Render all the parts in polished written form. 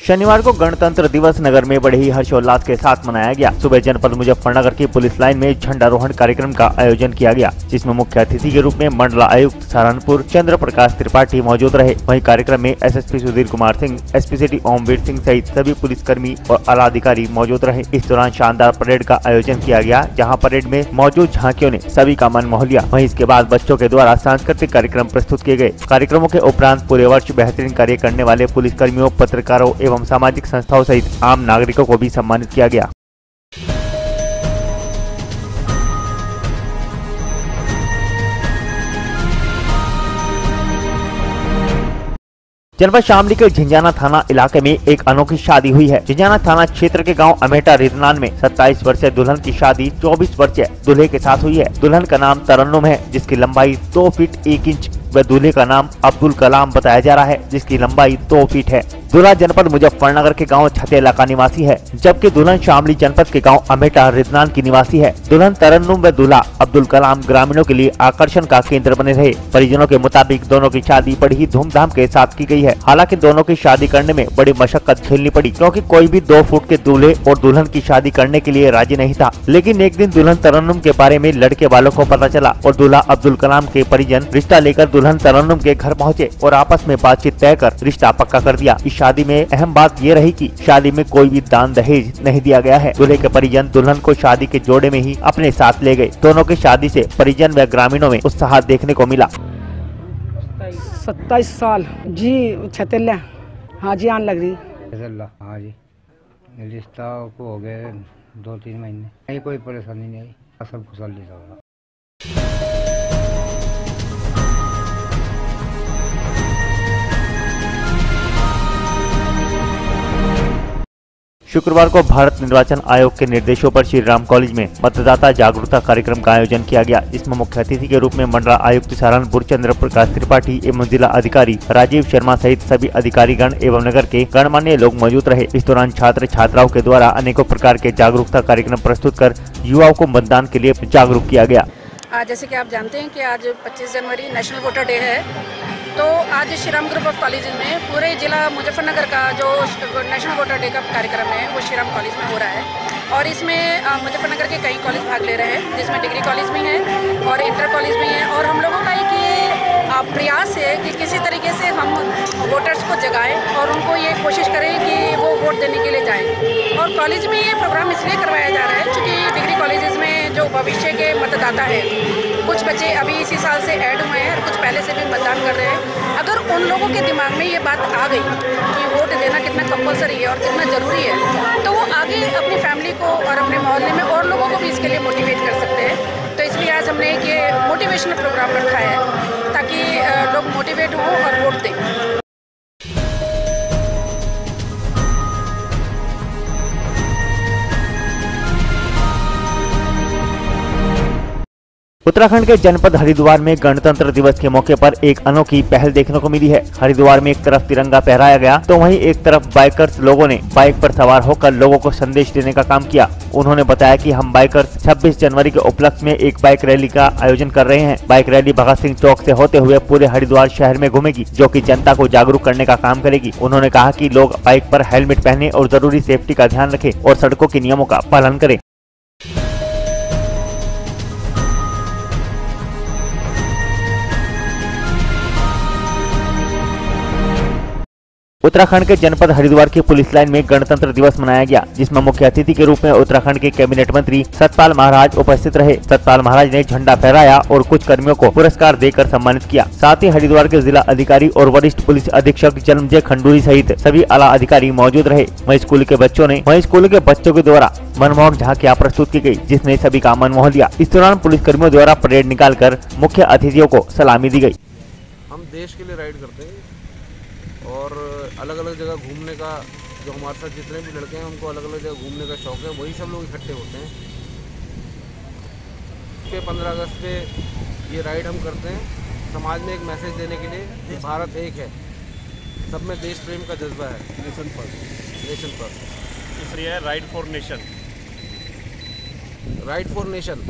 शनिवार को गणतंत्र दिवस नगर में बड़े ही हर्षोल्लास के साथ मनाया गया। सुबह जनपद मुजफ्फरनगर की पुलिस लाइन में झंडारोहण कार्यक्रम का आयोजन किया गया, जिसमें मुख्य अतिथि के रूप में मंडला आयुक्त सहारनपुर चंद्र प्रकाश त्रिपाठी मौजूद रहे। वहीं कार्यक्रम में SSP Sudhir Kumar Singh, SP city Omveer Singh सहित सभी पुलिसकर्मी और आला अधिकारी मौजूद रहे। इस दौरान शानदार परेड का आयोजन किया गया, जहाँ परेड में मौजूद झांकियों ने सभी का मन मोह लिया। वहीं इसके बाद बच्चों के द्वारा सांस्कृतिक कार्यक्रम प्रस्तुत किए गए। कार्यक्रमों के उपरांत पूरे वर्ष बेहतरीन कार्य करने वाले पुलिसकर्मियों, पत्रकारों एवं सामाजिक संस्थाओं सहित आम नागरिकों को भी सम्मानित किया गया। जनपद शामली के झिंझाना थाना इलाके में एक अनोखी शादी हुई है। झिंझाना थाना क्षेत्र के गांव अमेटा रिदनान में 27 वर्षीय दुल्हन की शादी 24 वर्षीय दूल्हे के साथ हुई है। दुल्हन का नाम तरन्नुम है, जिसकी लंबाई 2 फीट 1 इंच व दूल्हे का नाम अब्दुल कलाम बताया जा रहा है, जिसकी लंबाई 2 फीट है। दूल्हा जनपद मुजफ्फरनगर के गांव छतेला का निवासी है, जबकि दुल्हन शामली जनपद के गांव अमेटा रिदनान की निवासी है। दुल्हन तरन्नुम व दूल्हा अब्दुल कलाम ग्रामीणों के लिए आकर्षण का केंद्र बने रहे। परिजनों के मुताबिक दोनों की शादी बड़ी ही धूमधाम के साथ की गई है। हालांकि दोनों की शादी करने में बड़ी मशक्कत झेलनी पड़ी, क्योंकि कोई भी 2 फुट के दूल्हे और दुल्हन की शादी करने के लिए राजी नहीं था। लेकिन एक दिन दुल्हन तरन्नुम के बारे में लड़के वालों को पता चला और दूल्हा अब्दुल कलाम के परिजन रिश्ता लेकर दुल्हन तरन्नुम के घर पहुँचे और आपस में बातचीत तय कर रिश्ता पक्का कर दिया। इस शादी में अहम बात ये रही कि शादी में कोई भी दान दहेज नहीं दिया गया है। दूल्हे के परिजन दुल्हन को शादी के जोड़े में ही अपने साथ ले गए। दोनों की शादी से परिजन व ग्रामीणों में उत्साह देखने को मिला। 27 साल जी छतेला, हाँ जी, आन लग रही। हाँ जी, रिश्ता को हो गए 2-3 महीने, नहीं कोई परेशानी नहीं आई, सब खुशहाली था। शुक्रवार को भारत निर्वाचन आयोग के निर्देशों पर श्री राम कॉलेज में मतदाता जागरूकता कार्यक्रम का आयोजन किया गया, जिसमें मुख्य अतिथि के रूप में मंडला आयुक्त सहारनपुर चंद्र प्रकाश त्रिपाठी एवं जिला अधिकारी राजीव शर्मा सहित सभी अधिकारीगण एवं नगर के गणमान्य लोग मौजूद रहे। इस दौरान छात्र छात्राओं के द्वारा अनेकों प्रकार के जागरूकता कार्यक्रम प्रस्तुत कर युवाओं को मतदान के लिए जागरूक किया गया। जैसे कि आप जानते हैं कि आज 25 जनवरी नेशनल वोटर डे है, तो आज Shri Ram group of college में पूरे जिला मुजफ्फरनगर का जो नेशनल वोटर डे का कार्यक्रम है वो श्री राम कॉलेज में हो रहा है। और इसमें मुजफ्फरनगर के कई कॉलेज भाग ले रहे हैं, जिसमें डिग्री कॉलेज भी है और इंटर कॉलेज भी है। और हम लोगों का एक ये प्रयास है कि किसी तरीके से हम वोटर्स को जगाएं और उनको ये कोशिश करें कि वो वोट देने के लिए जाएं। और कॉलेज में ये प्रोग्राम इसलिए करवाया जा रहा है क्योंकि डिग्री कॉलेजेस में जो भविष्य के मतदाता है, कुछ बच्चे अभी इसी साल से ऐड हुए हैं और कुछ पहले से भी मतदान कर रहे हैं। अगर उन लोगों के दिमाग में ये बात आ गई कि वोट देना कितना कंपलसरी है और कितना ज़रूरी है, तो वो आगे अपनी फैमिली को और अपने मोहल्ले में और लोगों को भी इसके लिए मोटिवेट कर सकते हैं। तो इसलिए आज हमने एक ये मोटिवेशनल प्रोग्राम रखा है ताकि लोग मोटिवेट हों और वोट दें। उत्तराखंड के जनपद हरिद्वार में गणतंत्र दिवस के मौके पर एक अनोखी पहल देखने को मिली है। हरिद्वार में एक तरफ तिरंगा फहराया गया तो वहीं एक तरफ बाइकर्स लोगों ने बाइक पर सवार होकर लोगों को संदेश देने का काम किया। उन्होंने बताया कि हम बाइकर्स 26 जनवरी के उपलक्ष्य में एक बाइक रैली का आयोजन कर रहे हैं। बाइक रैली भगत सिंह चौक से होते हुए पूरे हरिद्वार शहर में घूमेगी, जो कि जनता को जागरूक करने का काम करेगी। उन्होंने कहा कि लोग बाइक पर हेलमेट पहने और जरूरी सेफ्टी का ध्यान रखें और सड़कों के नियमों का पालन करें। उत्तराखंड के जनपद हरिद्वार की पुलिस लाइन में गणतंत्र दिवस मनाया गया, जिसमें मुख्य अतिथि के रूप में उत्तराखंड के कैबिनेट मंत्री सतपाल महाराज उपस्थित रहे। सतपाल महाराज ने झंडा फहराया और कुछ कर्मियों को पुरस्कार देकर सम्मानित किया। साथ ही हरिद्वार के जिला अधिकारी और वरिष्ठ पुलिस अधीक्षक जन्मजय खंडूरी सहित सभी आला अधिकारी मौजूद रहे। वहीं स्कूल के बच्चों के द्वारा मनमोहक झांकियां प्रस्तुत की गयी, जिसने सभी का मन मोह लिया। इस दौरान पुलिसकर्मियों द्वारा परेड निकाल कर मुख्य अतिथियों को सलामी दी गयी। हम देश के लिए राइड करते हैं और अलग अलग जगह घूमने का, जो हमारे साथ जितने भी लड़के हैं उनको अलग अलग जगह घूमने का शौक है, वही सब लोग इकट्ठे होते हैं। 15 अगस्त पे ये राइड हम करते हैं समाज में एक मैसेज देने के लिए कि भारत एक है, सब में देश प्रेम का जज्बा है। Nation first. तीसरी है ride for nation. Ride for nation.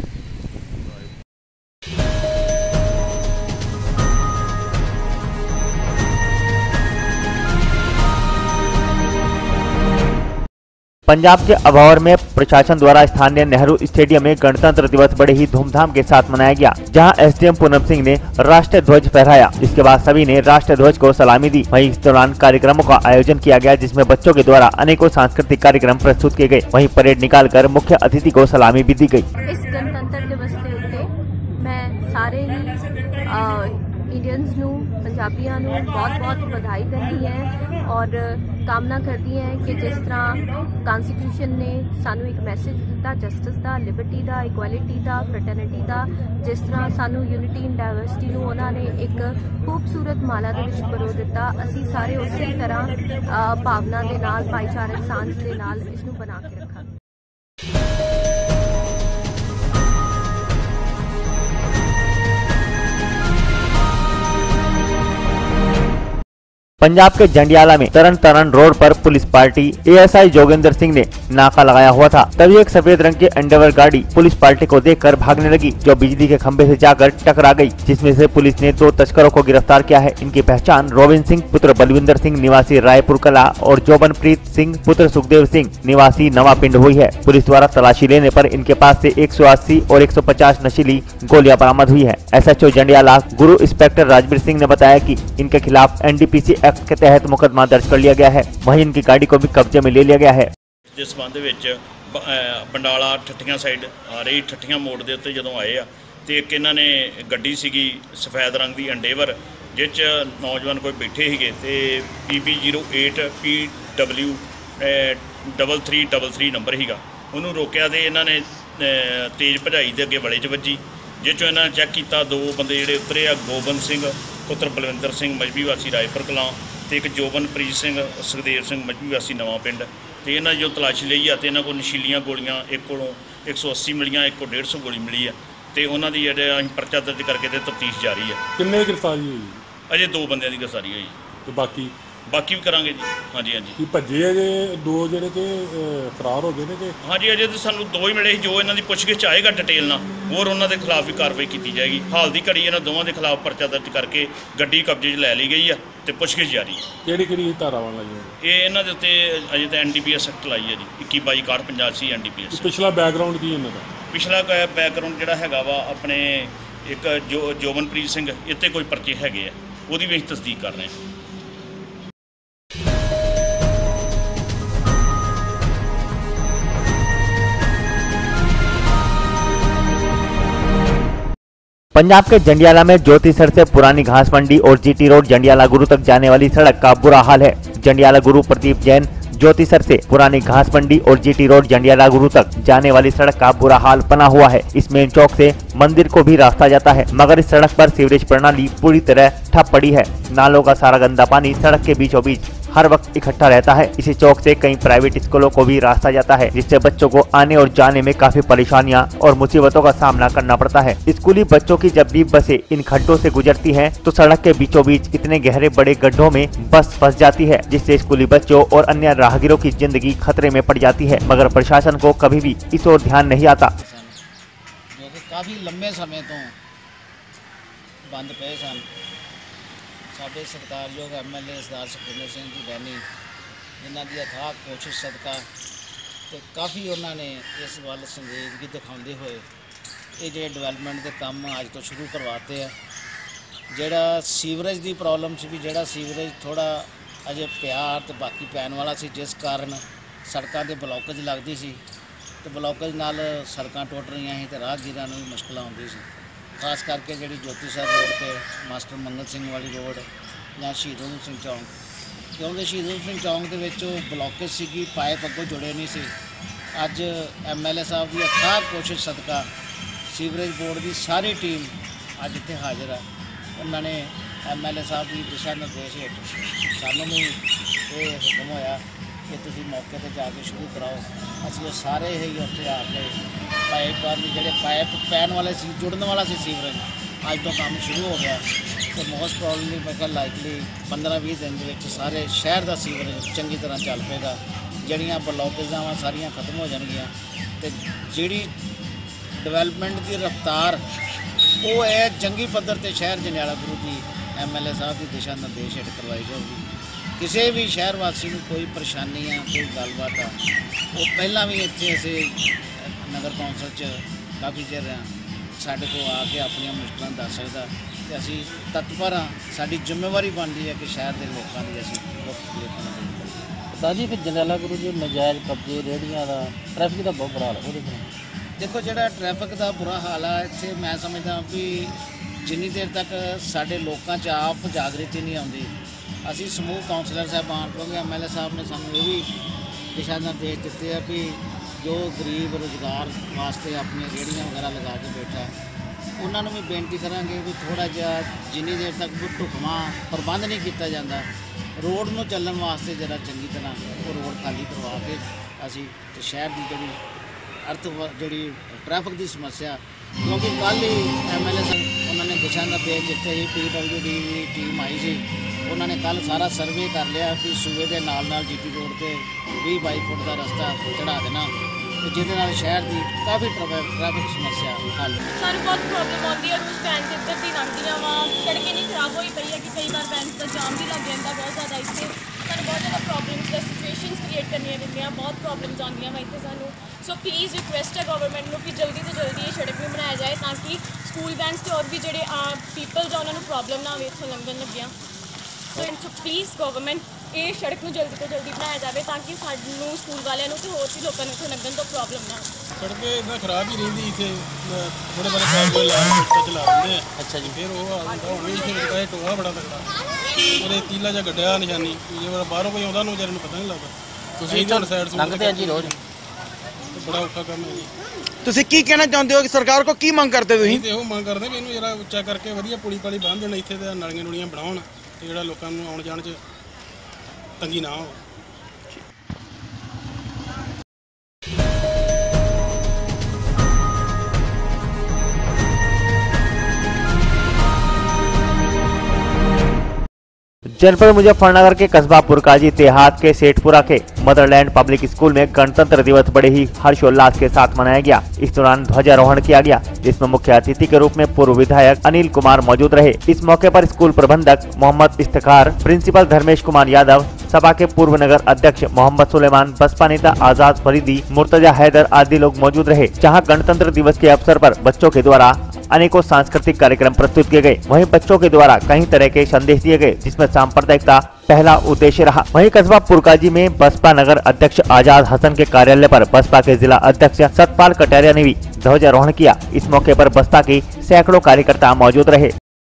Punjab के अबोहर में प्रशासन द्वारा स्थानीय नेहरू स्टेडियम में गणतंत्र दिवस बड़े ही धूमधाम के साथ मनाया गया, जहां एसडीएम पूनम सिंह ने राष्ट्रीय ध्वज फहराया। इसके बाद सभी ने राष्ट्रीय ध्वज को सलामी दी। वहीं इस दौरान कार्यक्रमों का आयोजन किया गया, जिसमें बच्चों के द्वारा अनेकों सांस्कृतिक कार्यक्रम प्रस्तुत किए गए। वहीं परेड निकालकर मुख्य अतिथि को सलामी भी दी गई। इस गणतंत्र दिवस के उत्ते मैं सारे ही इंडियंस नू पंजाबियों नू बहुत बधाई करती है और कामना करती है कि जिस तरह कॉन्स्टिट्यूशन ने सानू एक मैसेज दिता जस्टिस का, लिबर्टी का, इक्वालिटी का, फ्रैटर्निटी का, जिस तरह सानू यूनिटी इन डाइवर्सिटी नू उन्होंने एक खूबसूरत माला दे विच परो दिता, असी सारे उसी तरह भावना दे नाल, भाईचारक सांझ दे नाल इसनू बना के रखा। पंजाब के जंडियाला में तरन तारण रोड पर police party ASI Joginder Singh ने नाका लगाया हुआ था। तभी एक सफेद रंग की एंडेवर गाड़ी पुलिस पार्टी को देखकर भागने लगी, जो बिजली के खंभे से जाकर टकरा गई, जिसमें से पुलिस ने 2 तस्करों को गिरफ्तार किया है। इनकी पहचान रोबिन सिंह पुत्र बलविंदर सिंह निवासी रायपुर कला और जोबनप्रीत सिंह पुत्र सुखदेव सिंह निवासी नवा पिंड हुई है। पुलिस द्वारा तलाशी लेने पर इनके पास से 180 और 150 नशीली गोलियां बरामद हुई है। एसएचओ जंडियाला गुरु इंस्पेक्टर राजवीर सिंह ने बताया कि इनके खिलाफ एनडीपीसी के तहत मुकदमा दर्ज कर लिया गया है। वहीं इनकी गाड़ी को भी कब्जे में ले लिया गया है। जिस संबंध विच बंडाला ठट्ठियां साइड आ रही ठट्ठियां मोड़ दे उत्ते जदों आए आ ते एक इन्हां ने गड्डी सीगी सफेद रंग दी एंडेवर, जिस च नौजवान कोई बैठे सीगे ते PB08 PW 3333 नंबर सीगा। उन्होंने रोकिया तो इन्हां ने तेज़ भजाई दे अगे वले च वजी, जिस चों इन्हां चैक किया 2 बंदे जिहड़े उतरे आ गोबन सिंह पुत्र बलविंदर सिंह मजबी वासी रायपुर कलां ते एक जोबनप्रीत सिंह सुखदेव सिंह मजबी वासी नवा पिंड। तो इन्होंने जो तलाशी ली है तो इन्होंने को नशीलियां गोलियां एक को 180 मिलियां, एक को 150 गोली मिली है। तो उन्होंने जो अं परचा दर्ज करके तो तफ्तीश जारी है। किन्ने गिरफ्तारी हुई? अजे 2 बंदियां की गिरफ्तारी हुई। तो बाकी भी करांगे जी। हाँ जी, हाँ जी। भज्जे अजे 2 जिहड़े कि फरार हो गए ने? हाँ जी, अजे तो सानू 2 ही मिले, जो इन्हों की पुछगिछ आएगा डिटेल ना होर उन्होंने खिलाफ भी कार्रवाई की जाएगी। हाल की घड़ी इन्होंने दोवों के खिलाफ परचा दर्ज करके गड्डी कब्जे च लै ली गई है तो पुछगिछ जारी है। किहड़ी धारावां लाईआं? ये इन्हों के उत्ते अजे तो NDPS एक्ट लाई है जी, 21/62 NDPS। पिछला बैकग्राउंड की इन्हां दा? पिछला बैकग्राउंड जिहड़ा हैगा वा अपने एक जोबनप्रीत सिंह इत्ते कोई परचे हैगे आ, उहदी भी असीं तस्दीक कर रहे हैं। पंजाब के जंडियाला में ज्योतिसर से पुरानी घास मंडी और जीटी रोड जंडियाला गुरु तक जाने वाली सड़क का बुरा हाल है। जंडियाला गुरु प्रदीप जैन ज्योतिसर से पुरानी घास मंडी और जीटी रोड जंडियाला गुरु तक जाने वाली सड़क का बुरा हाल बना हुआ है। इस मेन चौक से मंदिर को भी रास्ता जाता है, मगर इस सड़क पर सीवरेज प्रणाली पूरी तरह ठप पड़ी है। नालों का सारा गंदा पानी सड़क के बीचों बीच हर वक्त इकट्ठा रहता है। इसी चौक से कई प्राइवेट स्कूलों को भी रास्ता जाता है, जिससे बच्चों को आने और जाने में काफी परेशानियां और मुसीबतों का सामना करना पड़ता है। स्कूली बच्चों की जब भी बसें इन खड्डों से गुजरती हैं, तो सड़क के बीचों बीच इतने गहरे बड़े गड्ढों में बस फंस जाती है, जिससे स्कूली बच्चों और अन्य राहगीरों की जिंदगी खतरे में पड़ जाती है। मगर प्रशासन को कभी भी इस ओर ध्यान नहीं आता। जो कि काफ़ी लंबे समय तो बंद पे सन। साडे सत्कारयोग MLA सरदार सुखविंदर सिंह जी बैनी जिन्हों की अथाह कोशिश सदका तो काफ़ी उन्होंने इस वाल संजीदगी दिखाते हुए ये जो डेवलपमेंट के काम अज तो शुरू करवाते हैं। जोड़ा सीवरेज की प्रॉब्लम से भी जोड़ा सीवरेज थोड़ा अजे प्यार तो बाकी पैन वाला सी, जिस कारण सड़कों के ब्लॉकेज लगती सी तो ब्लॉकेज नाल सड़कां टुट रही सी तो राहगीरां नूं भी मुश्किल आउंदी सी। खास करके जी ज्योतिसर रोड पर मास्टर मंगल सिंह वाली रोड या शहीद उधम सिंह चौंक, क्योंकि शहीद उधम सिंह चौंक के ब्लॉकेज सी, पाइप अगों जुड़े नहीं सी। अज MLA साहब की अथाह कोशिश सदका सीवरेज बोर्ड की सारी टीम अज इत्थे हाजिर है। उन्होंने MLA साहब की दिशा निर्देश हेठ सानूं भी ये हुक्म होया कि तुसीं मौके पर जाके शुरू कराओ। असीं सारे ही उत्थे आके पाइप जोड़े पाइप पैन वाले सी, जुड़न वाला सी सीवरेज, अज तो काम शुरू हो गया। तो मोस्ट प्रॉब्लली मैं कहा लाइकली 15-20 दिन के सारे शहर का सीवरेज चंगी तरह चल पेगा। जड़ियाँ ब्लॉकेजां वा सारियां खत्म हो जाएगियां तो जिहड़ी डेवलपमेंट की रफ्तार वो है जंगी पद्धर ते शहर जंडियाला गुरु की MLA साहब की दिशा निर्देश हेठ करवाई जाएगी। ਕਿਸੇ ਵੀ ਸ਼ਹਿਰ ਵਾਸੀ ਨੂੰ ਕੋਈ ਪਰੇਸ਼ਾਨੀ ਆ, ਕੋਈ ਗੱਲਬਾਤ ਆ, ਉਹ ਪਹਿਲਾਂ ਵੀ ਇੱਥੇ ਅਸੀਂ ਨਗਰ ਕੌਂਸਲ 'ਚ ਕਾਫੀ ਚਿਰ ਆ, ਸਾਡੇ ਕੋਲ ਆ ਕੇ ਆਪਣੀਆਂ ਮੁਸ਼ਕਲਾਂ ਦੱਸ ਸਕਦਾ ਤੇ ਅਸੀਂ ਤਤਪਰ ਹਾਂ। ਸਾਡੀ ਜ਼ਿੰਮੇਵਾਰੀ ਬਣਦੀ ਹੈ ਕਿ ਸ਼ਹਿਰ ਦੇ ਲੋਕਾਂ ਦੀ ਅਸੀਂ ਪਤਾ ਜੀ ਕਿ ਜੰਡਿਆਲਾ ਗੁਰੂ ਜੀ ਨਜਾਇਜ਼ ਕਬਜ਼ੇ, ਰੇਹੜੀਆਂ ਦਾ, ਟ੍ਰੈਫਿਕ ਦਾ ਬਹੁਤ ਬੁਰਾ ਹਾਲ ਉਹਦੇ ਨਾਲ। ਦੇਖੋ ਜਿਹੜਾ ਟ੍ਰੈਫਿਕ ਦਾ ਬੁਰਾ ਹਾਲ ਆ ਇੱਥੇ, ਮੈਂ ਸਮਝਦਾ ਵੀ ਜਿੰਨੀ ਦੇਰ ਤੱਕ ਸਾਡੇ ਲੋਕਾਂ 'ਚ ਆਪ ਜਾਗਰਤੀ ਨਹੀਂ ਆਉਂਦੀ, ਅਸੀਂ ਸਮੂਹ ਕਾਉਂਸਲਰ ਸਾਹਿਬਾਨ ਕਿਉਂਕਿ MLA ਸਾਹਿਬ ਨੇ ਸਾਨੂੰ ਇਹ ਵੀ ਦਿਸ਼ਾ ਨਿਰਦੇਸ਼ ਦਿੱਤੇ ਆ ਵੀ ਜੋ ਗਰੀਬ ਰੁਜ਼ਗਾਰ ਵਾਸਤੇ ਆਪਣੀਆਂ ਰੇਹੜੀਆਂ ਵਗੈਰਾ ਲਗਾ ਕੇ ਬੈਠਾ, ਉਹਨਾਂ ਨੂੰ ਵੀ ਬੇਨਤੀ ਕਰਾਂਗੇ ਵੀ ਥੋੜ੍ਹਾ ਜਿਹਾ ਜਿੰਨੀ ਦੇਰ ਤੱਕ ਢੁਕਵਾਂ ਪ੍ਰਬੰਧ ਨਹੀਂ ਕੀਤਾ ਜਾਂਦਾ, ਰੋਡ ਨੂੰ ਚੱਲਣ ਵਾਸਤੇ ਜਰਾ ਚੰਗੀ ਤਰ੍ਹਾਂ ਉਹ ਰੋਡ ਖਾਲੀ ਕਰਵਾ ਕੇ ਅਸੀਂ ਤੇ ਸ਼ਹਿਰ ਦੀ ਜਿਹੜੀ ਟ੍ਰੈਫਿਕ ਦੀ ਸਮੱਸਿਆ, ਕਿਉਂਕਿ ਕੱਲ੍ਹ ਹੀ MLA ਸਾਹਿਬ ਉਹਨਾਂ ਨੇ ਦਿਸ਼ਾ ਨਿਰਦੇਸ਼ ਦਿੱਤੇ ਸੀ, PWD ਦੀ ਟੀਮ ਆਈ ਸੀ, ਉਹਨਾਂ ਨੇ ਕੱਲ੍ਹ ਸਾਰਾ ਸਰਵੇ ਕਰ ਲਿਆ ਵੀ ਸੂਬੇ ਦੇ ਨਾਲ GT ਰੋਡ 'ਤੇ 20-22 ਫੁੱਟ ਦਾ ਰਸਤਾ ਚੜ੍ਹਾ ਦੇਣਾ, ਤੇ ਜਿਹਦੇ ਨਾਲ ਸ਼ਹਿਰ ਦੀ ਕਾਫੀ ਟ੍ਰੈਫਿਕ ਸਮੱਸਿਆ ਹੱਲ। ਸਾਨੂੰ ਬਹੁਤ ਪ੍ਰੋਬਲਮ ਆਉਂਦੀ ਹੈ, ਰੋਜ਼ ਵੈਨਸ ਇੱਧਰ ਦੀ ਲੰਘਦੀਆਂ ਵਾ, ਸੜਕ ਇੰਨੀ ਖਰਾਬ ਹੋਈ ਪਈ ਹੈ ਕਿ ਕਈ ਵਾਰ ਵੈਨਸ ਦਾ ਜਾਮ ਵੀ ਲੱਗ ਜਾਂਦਾ ਬਹੁਤ ਜ਼ਿਆਦਾ। ਇੱਥੇ ਸਾਨੂੰ ਬਹੁਤ ਜ਼ਿਆਦਾ ਪ੍ਰੋਬਲਮਸ ਦਾ ਸਿਚੁਏਸ਼ਨਸ ਕ੍ਰੀਏਟ ਕਰਨੀਆਂ ਪੈਂਦੀਆਂ, ਬਹੁਤ ਪ੍ਰੋਬਲਮਸ ਆਉਂਦੀਆਂ ਵਾ ਇੱਥੇ ਸਾਨੂੰ। ਸੋ ਪਲੀਜ਼ ਰਿਕੁਐਸਟ ਹੈ ਗਵਰਨਮੈਂਟ ਨੂੰ ਕਿ ਜਲਦੀ ਤੋਂ ਜਲਦੀ ਇਹ ਸੜਕ ਵੀ ਬਣਾਇਆ ਜਾਏ ਤਾਂ ਕਿ ਸਕੂਲ ਵੈਨਸ ਤੇ ਹੋਰ ਵੀ ਜਿਹੜੇ ਪੀਪਲਸ ਆ ਉਹਨਾਂ ਨੂੰ ਪ੍ਰੋਬਲਮ ਨਾ ਆਵੇ ਇੱਥੋਂ ਲੰਘਣ ਲੱਗਿਆ। ਸੋ ਪਲੀਜ਼ ਗਵਰਨਮੈਂਟ ਇਹ ਸੜਕ ਨੂੰ ਜਲਦੀ ਤੋਂ ਜਲਦੀ ਬਣਾਇਆ ਜਾਵੇ ਤਾਂ ਕਿ ਸਾਨੂੰ ਸਕੂਲ ਵਾਲਿਆਂ ਨੂੰ ਤੇ ਹੋਰ ਵੀ ਲੋਕਾਂ ਨੂੰ ਇੱਥੋਂ ਲੰਘਣ ਤੋਂ ਪ੍ਰੋਬਲਮ ਨਾ ਆਵੇ। ਸੜਕ ਇਦਾਂ ਖਰਾਬ ਹੀ ਰਹਿੰਦੀ ਇੱਥੇ, ਥੋੜੇ ਬੜੇ ਸਾਈਕਲ ਚਲਾ ਦਿੰਦੇ ਆ। ਅੱਛਾ ਜੀ। ਫਿਰ ਉਹ ਹੁਣ ਵੀ ਇੱਥੇ ਟੋਆ ਬੜਾ ਲੱਗਦਾ, ਉਹਦੇ ਤੀਲਾ ਜਿਹਾ ਗੱਡਿਆ ਨਿਸ਼ਾਨੀ, ਜੇ ਬਾਹਰੋਂ ਕੋਈ ਆਉਂਦਾ ਨੂੰ ਵਿਚਾਰੇ ਨੂੰ ਪਤਾ ਨਹੀਂ ਲੱਗਦਾ। ਤੁਸੀਂ ਹੁਣ ਸਾਈਡ ਲੰਘਦੇ ਆ ਜੀ ਰੋਜ਼, ਬੜਾ ਔਖਾ ਕੰਮ ਹੈ ਜੀ। ਤੁਸੀਂ ਕੀ ਕਹਿਣਾ ਚਾਹੁੰਦੇ ਹੋ ਕਿ ਸਰਕਾਰ ਕੋ ਕੀ ਮੰਗ ਕਰਦੇ ਤੁਸੀਂ? ਤੇ ਉਹ ਮੰਗ ਕਰਦੇ ਵੀ ਇਹਨੂੰ ਜਰਾ ਉੱਚਾ ਕਰਕੇ ਵਧੀਆ ਪੁਲੀ ਪਾਲੀ ਬੰਨ੍ਹ ਦੇਣ, ਇੱਥੇ ਤੇ ਨਾਲੀਆਂ ਨੂਲੀਆਂ ਬਣਾਉਣ ਤੇ ਜਿਹੜਾ ਲੋਕਾਂ ਨੂੰ ਆਉਣ ਜਾਣ 'ਚ ਤੰਗੀ ਨਾ ਹੋਵੇ। जनपद मुजफ्फरनगर के कस्बा पुरकाजी देहात के सेठपुरा के मदरलैंड पब्लिक स्कूल में गणतंत्र दिवस बड़े ही हर्षोल्लास के साथ मनाया गया। इस दौरान ध्वजारोहण किया गया, जिसमें मुख्य अतिथि के रूप में पूर्व विधायक अनिल कुमार मौजूद रहे। इस मौके पर स्कूल प्रबंधक मोहम्मद इफ्तिखार, प्रिंसिपल धर्मेश कुमार यादव, सभा के पूर्व नगर अध्यक्ष मोहम्मद सुलेमान, बसपा नेता आजाद फरीदी, मुर्तजा हैदर आदि लोग मौजूद रहे। जहां गणतंत्र दिवस के अवसर पर बच्चों के द्वारा अनेकों सांस्कृतिक कार्यक्रम प्रस्तुत किए गए। वहीं बच्चों के द्वारा कई तरह के संदेश दिए गए, जिसमें सांप्रदायिकता पहला उद्देश्य रहा। वहीं कस्बा पुरकाजी में बसपा नगर अध्यक्ष आजाद हसन के कार्यालय पर बसपा के जिला अध्यक्ष सतपाल कटारिया ने भी ध्वजारोहण किया। इस मौके पर बसपा के सैकड़ों कार्यकर्ता मौजूद रहे।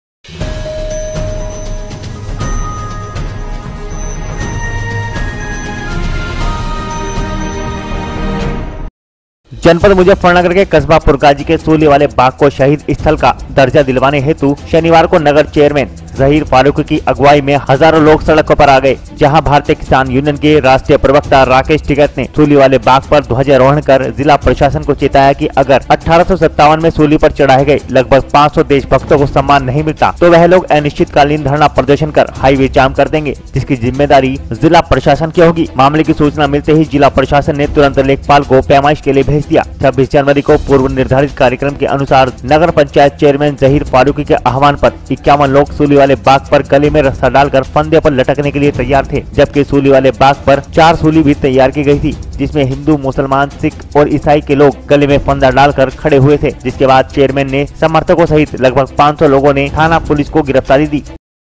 जनपद मुजफ्फरनगर के कस्बा पुरकाजी के सूली वाले बाग को शहीद स्थल का दर्जा दिलवाने हेतु शनिवार को नगर चेयरमैन जहीर फारूकी की अगुवाई में हजारों लोग सड़कों पर आ गए। जहां भारतीय किसान यूनियन के राष्ट्रीय प्रवक्ता राकेश टिकैत ने सूली वाले बाग पर ध्वजारोहण कर जिला प्रशासन को चेताया कि अगर 1857 में सूली पर चढ़ाए गए लगभग 500 देशभक्तों को सम्मान नहीं मिलता तो वह लोग अनिश्चितकालीन धरना प्रदर्शन कर हाईवे जाम कर देंगे, जिसकी जिम्मेदारी जिला प्रशासन की होगी। मामले की सूचना मिलते ही जिला प्रशासन ने तुरंत लेखपाल को पैमाइश के लिए भेज दिया। 26 जनवरी को पूर्व निर्धारित कार्यक्रम के अनुसार नगर पंचायत चेयरमैन जहीर फारूकी के आह्वान पर 51 लोग सूली वाले बाग पर गले में रस्सा डालकर फंदे पर लटकने के लिए तैयार थे, जबकि सूली वाले बाग पर 4 सूली भी तैयार की गई थी, जिसमें हिंदू, मुसलमान, सिख और ईसाई के लोग गले में फंदा डालकर खड़े हुए थे। जिसके बाद चेयरमैन ने समर्थकों सहित लगभग 500 लोगों ने थाना पुलिस को गिरफ्तारी दी।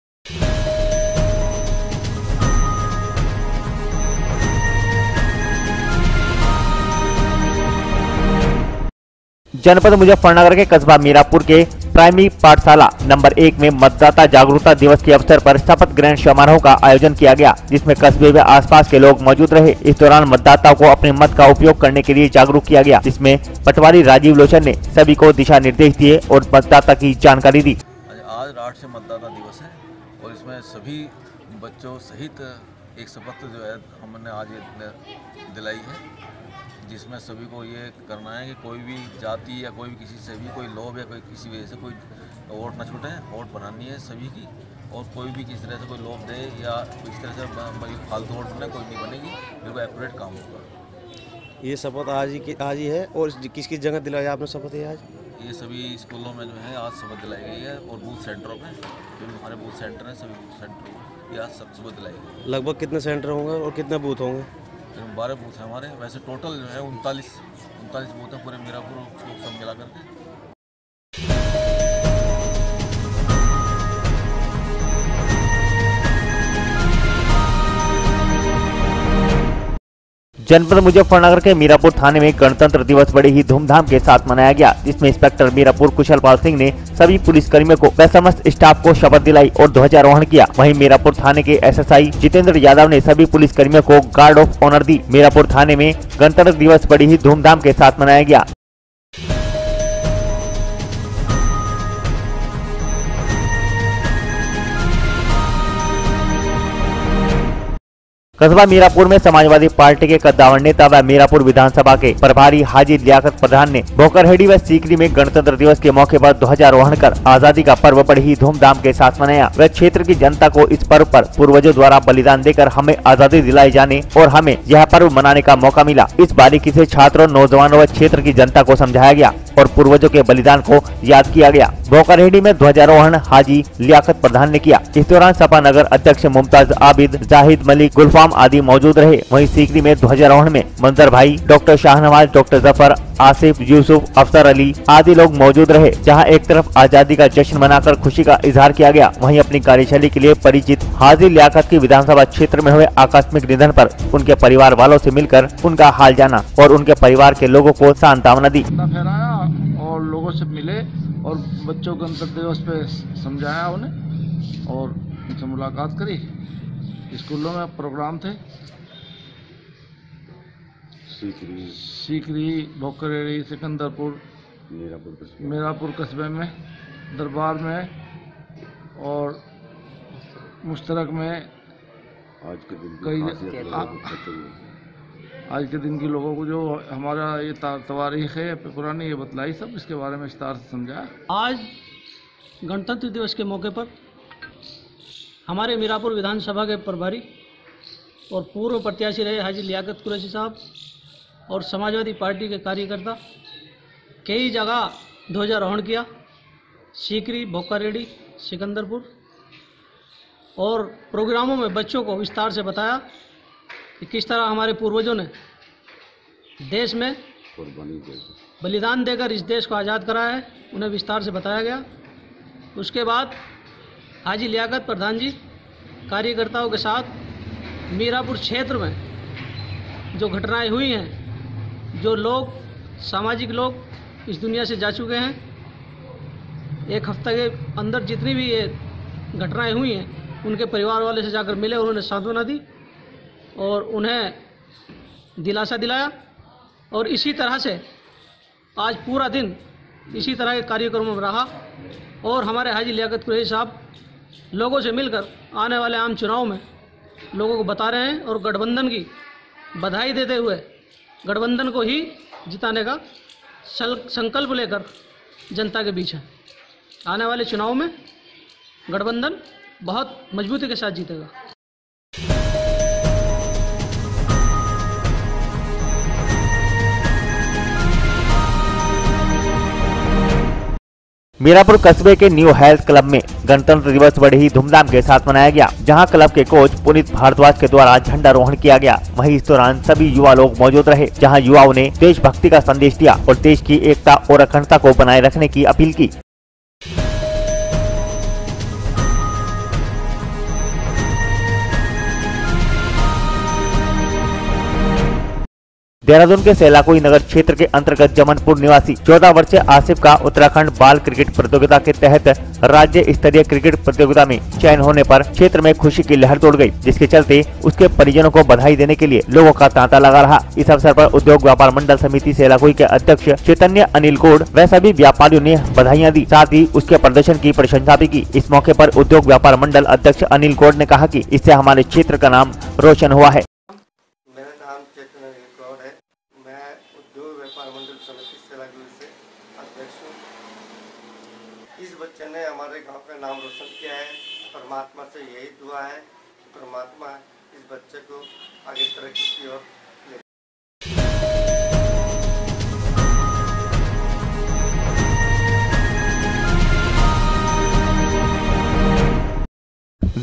जनपद मुजफ्फरनगर के कस्बा मीरापुर के प्राइमरी पाठशाला नंबर 1 में मतदाता जागरूकता दिवस के अवसर पर शपथ ग्रहण समारोह का आयोजन किया गया, जिसमें कस्बे व आसपास के लोग मौजूद रहे। इस दौरान मतदाताओं को अपने मत का उपयोग करने के लिए जागरूक किया गया, जिसमें पटवारी राजीव लोचन ने सभी को दिशा निर्देश दिए और मतदाता की जानकारी दी। आज 8 से मतदाता दिवस है और इसमें सभी बच्चों सहित एक शपथ जो है हमने आज दिलाई है, जिसमें सभी को ये करना है कि कोई भी जाति या कोई भी किसी से भी कोई लोभ या कोई किसी वजह से कोई वोट न छूटे, वोट बनानी है सभी की, और कोई भी किसी तरह से कोई लोभ दे या इस तरह से फालतू वोट बने कोई नहीं बनेगी, बिल्कुल एक्यूरेट काम होगा। ये शपथ आज ही है। और किसकी जगह दिलाई आपने शपथ है आज? ये सभी स्कूलों में जो है आज शपथ दिलाई गई है और बूथ सेंटरों पे जो हमारे बूथ सेंटर हैं सभी बूथ सेंटरों पर ये आज शपथ दिलाई गई है। लगभग कितने सेंटर होंगे और कितने बूथ होंगे? 12 बूथ हैं हमारे, वैसे टोटल जो है 39 बूथ हैं पूरे मीरापुर सब मिला करके। जनपद मुजफ्फरनगर के मीरापुर थाने में गणतंत्र दिवस बड़े ही धूमधाम के साथ मनाया गया, जिसमें इंस्पेक्टर मीरापुर कुशलपाल सिंह ने सभी पुलिसकर्मियों को व समस्त स्टाफ को शपथ दिलाई और ध्वजारोहण किया। वहीं मीरापुर थाने के एसएसआई जितेंद्र यादव ने सभी पुलिसकर्मियों को गार्ड ऑफ ऑनर दी। मीरापुर थाने में गणतंत्र दिवस बड़ी ही धूमधाम के साथ मनाया गया। कस्बा मीरापुर में समाजवादी पार्टी के कद्दावर नेता व मीरापुर विधानसभा के प्रभारी हाजी लियाकत प्रधान ने भोकरहेड़ी व सीकरी में गणतंत्र दिवस के मौके पर ध्वजारोहण कर आजादी का पर्व बड़ी ही धूमधाम के साथ मनाया। वह क्षेत्र की जनता को इस पर्व पर पूर्वजों द्वारा बलिदान देकर हमें आजादी दिलाए जाने और हमें यह पर्व मनाने का मौका मिला। इस बारीकी से छात्रों, नौजवानों व क्षेत्र की जनता को समझाया गया और पूर्वजों के बलिदान को याद किया गया। भोकरहेड़ी में ध्वजारोहण हाजी लियाकत प्रधान ने किया। इस दौरान सपा नगर अध्यक्ष मुमताज आबिद, जाहिद मलिक, गुलफाम आदि मौजूद रहे। वहीं सीकरी में ध्वजारोहण में मंजर भाई, डॉक्टर शाहनवाज, डॉक्टर जफर, आसिफ, यूसुफ, अफसर अली आदि लोग मौजूद रहे। जहां एक तरफ आजादी का जश्न मनाकर खुशी का इजहार किया गया, वहीं अपनी कार्यशैली के लिए परिचित हाजी लियाकत की विधानसभा क्षेत्र में हुए आकस्मिक निधन पर उनके परिवार वालों से मिलकर उनका हाल जाना और उनके परिवार के लोगों को सांत्वना दी। और लोगों से मिले और बच्चों को गणतंत्र दिवस पे समझाया उन्हें और उनसे मुलाकात करी। स्कूलों में प्रोग्राम थे, सीकरी, भोकरहेड़ी, सिकंदरपुर, मीरापुर कस्बे में, दरबार में और मुश्तरक में। आज के दिन की लोगों को जो हमारा ये तवारीख है पुरानी ये बतलाई, सब इसके बारे में विस्तार से समझाया। आज गणतंत्र दिवस के मौके पर हमारे मीरापुर विधानसभा के प्रभारी और पूर्व प्रत्याशी रहे हाजी लियाकत कुरैशी साहब और समाजवादी पार्टी के कार्यकर्ता कई जगह ध्वजारोहण किया। सीकरी, भोकरहेड़ी, सिकंदरपुर और प्रोग्रामों में बच्चों को विस्तार से बताया कि किस तरह हमारे पूर्वजों ने देश में बलिदान देकर इस देश को आज़ाद कराया है, उन्हें विस्तार से बताया गया। उसके बाद हाजी लियाकत प्रधान जी कार्यकर्ताओं के साथ मीरापुर क्षेत्र में जो घटनाएं हुई हैं, जो लोग सामाजिक लोग इस दुनिया से जा चुके हैं, एक हफ्ते के अंदर जितनी भी ये घटनाएं हुई हैं उनके परिवार वाले से जाकर मिले, उन्होंने सांत्वना दी और उन्हें दिलासा दिलाया। और इसी तरह से आज पूरा दिन इसी तरह के कार्यक्रमों में रहा और हमारे हाजी लियाकत कुरैशी साहब लोगों से मिलकर आने वाले आम चुनाव में लोगों को बता रहे हैं और गठबंधन की बधाई देते हुए गठबंधन को ही जिताने का संकल्प लेकर जनता के बीच है। आने वाले चुनाव में गठबंधन बहुत मजबूती के साथ जीतेगा। मीरापुर कस्बे के न्यू हेल्थ क्लब में गणतंत्र दिवस बड़े ही धूमधाम के साथ मनाया गया, जहां क्लब के कोच पुनीत भारद्वाज के द्वारा झंडारोहण किया गया। वहीं इस दौरान सभी युवा लोग मौजूद रहे, जहां युवाओं ने देशभक्ति का संदेश दिया और देश की एकता और अखंडता को बनाए रखने की अपील की। देहरादून के सेलाकोई नगर क्षेत्र के अंतर्गत जमनपुर निवासी 14 वर्षीय आसिफ का उत्तराखंड बाल क्रिकेट प्रतियोगिता के तहत राज्य स्तरीय क्रिकेट प्रतियोगिता में चयन होने पर क्षेत्र में खुशी की लहर दौड़ गई, जिसके चलते उसके परिजनों को बधाई देने के लिए लोगों का तांता लगा रहा। इस अवसर पर उद्योग व्यापार मंडल समिति सेलाकोई के अध्यक्ष चैतन्य अनिल गौड़ व सभी व्यापारियों ने बधाइयाँ दी, साथ ही उसके प्रदर्शन की प्रशंसा भी की। इस मौके पर उद्योग व्यापार मंडल अध्यक्ष अनिल गौड़ ने कहा कि इससे हमारे क्षेत्र का नाम रोशन हुआ है। इस बच्चे ने हमारे गांव का नाम रोशन किया है। परमात्मा से यही दुआ है, परमात्मा इस बच्चे को आगे तरक्की की ओर ले।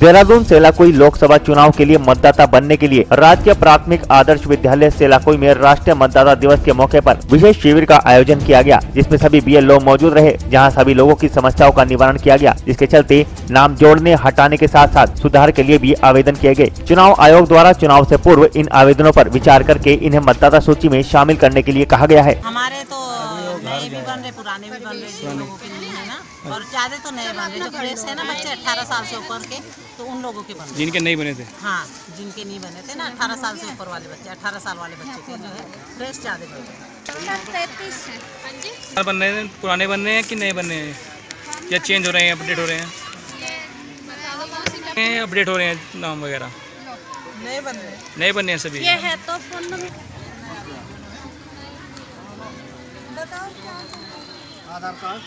देहरादून सेलाकुई लोकसभा चुनाव के लिए मतदाता बनने के लिए राजकीय प्राथमिक आदर्श विद्यालय सेलाकुई में राष्ट्रीय मतदाता दिवस के मौके पर विशेष शिविर का आयोजन किया गया, जिसमें सभी BLO मौजूद रहे, जहां सभी लोगों की समस्याओं का निवारण किया गया, जिसके चलते नाम जोड़ने हटाने के साथ साथ सुधार के लिए भी आवेदन किए गए। चुनाव आयोग द्वारा चुनाव से पूर्व इन आवेदनों पर विचार करके इन्हें मतदाता सूची में शामिल करने के लिए कहा गया है। हमारे तो नए भी बन रहे, पुराने भी बन रहे, जिन लोगों के नहीं है ना, और ज्यादा तो नए बन रहे, जो फ्रेश है ना बच्चे 18 साल से ऊपर के, तो उन लोगों के बन रहे। जिनके नहीं बने थे? हाँ, जिनके नहीं बने थे ना, 18 साल से ऊपर वाले बच्चे, 18 साल वाले बच्चे थे जो है फ्रेश ज्यादा बन रहे हैं। पुराने बनने हैं कि नए बनने हैं, या चेंज हो रहे हैं, अपडेट हो रहे हैं? अपडेट हो रहे हैं नाम वगैरह, नए बनने हैं सभी। ये है तो फोन नंबर, आधार कार्ड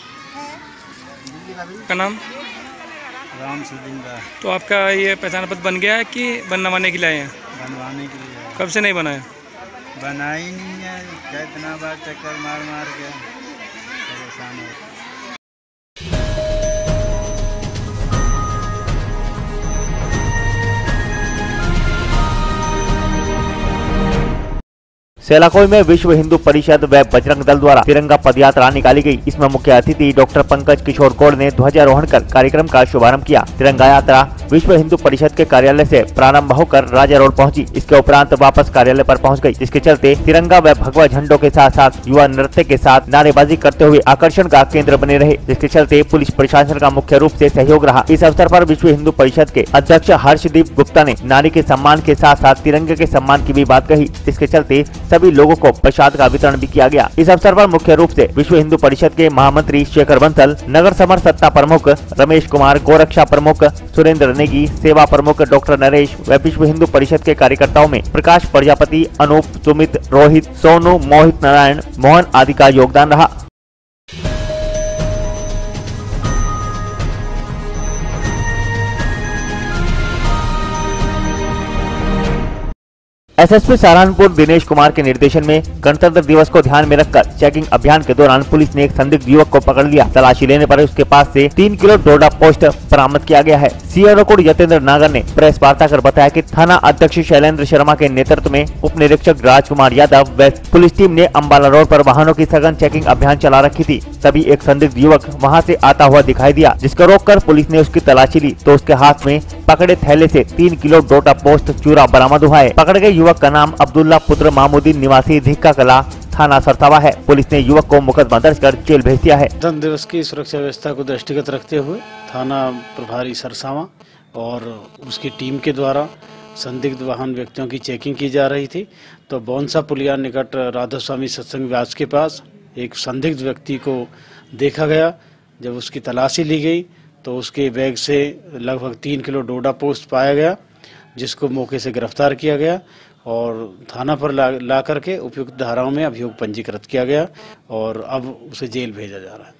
का नाम राम सिद्धिंदा। तो आपका ये पहचान पत्र बन गया है कि बनवाने के लिए आए हैं? बनवाने के लिए। कब से नहीं बना है? बना ही नहीं है, कितना बार चक्कर मार मार के परेशान हो। सेलाकुई में विश्व हिंदू परिषद व बजरंग दल द्वारा तिरंगा पदयात्रा निकाली गई। इसमें मुख्य अतिथि डॉक्टर पंकज किशोर गौड़ ने ध्वजारोहण कर कार्यक्रम का शुभारंभ किया। तिरंगा यात्रा विश्व हिंदू परिषद के कार्यालय से प्रारंभ होकर राजा रोड पहुंची। इसके उपरांत वापस कार्यालय पर पहुंच गई। इसके चलते तिरंगा व भगवा झंडों के साथ साथ युवा नृत्य के साथ नारेबाजी करते हुए आकर्षण का केंद्र बने रहे, जिसके चलते पुलिस प्रशासन का मुख्य रूप से सहयोग रहा। इस अवसर पर विश्व हिंदू परिषद के अध्यक्ष हर्षदीप गुप्ता ने नारी के सम्मान के साथ साथ तिरंगे के सम्मान की भी बात कही। इसके चलते सभी लोगों को प्रसाद का वितरण भी किया गया। इस अवसर पर मुख्य रूप से विश्व हिंदू परिषद के महामंत्री शेखर बंसल, नगर समर सत्ता प्रमुख रमेश कुमार, गोरक्षा प्रमुख सुरेंद्र नेगी, सेवा प्रमुख डॉक्टर नरेश व विश्व हिंदू परिषद के कार्यकर्ताओं में प्रकाश प्रजापति, अनूप, सुमित, रोहित, सोनू, मोहित नारायण, मोहन आदि का योगदान रहा। एसएसपी सहारनपुर दिनेश कुमार के निर्देशन में गणतंत्र दिवस को ध्यान में रखकर चेकिंग अभियान के दौरान पुलिस ने एक संदिग्ध युवक को पकड़ लिया। तलाशी लेने पर उसके पास से 3 किलो डोडा पोस्ट बरामद किया गया है। सीओ यतेंद्र नागर ने प्रेस वार्ता कर बताया कि थाना अध्यक्ष शैलेंद्र शर्मा के नेतृत्व में उप निरीक्षक राजकुमार यादव व पुलिस टीम ने अम्बाला रोड पर वाहनों की सघन चेकिंग अभियान चला रखी थी। तभी एक संदिग्ध युवक वहाँ से आता हुआ दिखाई दिया, जिसको रोककर पुलिस ने उसकी तलाशी ली तो उसके हाथ में पकड़े थैले से 3 किलो डोडा पोस्ट चूरा बरामद हुआ है। पकड़े गए युवक का नाम अब्दुल्ला पुत्र मामूदीन निवासी धिक्का कला थाना सरसावा है। पुलिस ने युवक को मुकदमा दर्ज कर जेल भेज दिया है। गणतंत्र दिवस की सुरक्षा व्यवस्था को दृष्टिगत रखते हुए थाना प्रभारी सरसावा और उसकी टीम के द्वारा संदिग्ध वाहन व्यक्तियों की चेकिंग की जा रही थी, तो बौंसा पुलिया निकट राधा स्वामी सत्संग व्यास के पास एक संदिग्ध व्यक्ति को देखा गया। जब उसकी तलाशी ली गई तो उसके बैग से लगभग 3 किलो डोडा पोस्ट पाया गया, जिसको मौके से गिरफ्तार किया गया और थाना पर ला करके उपयुक्त धाराओं में अभियोग पंजीकृत किया गया और अब उसे जेल भेजा जा रहा है।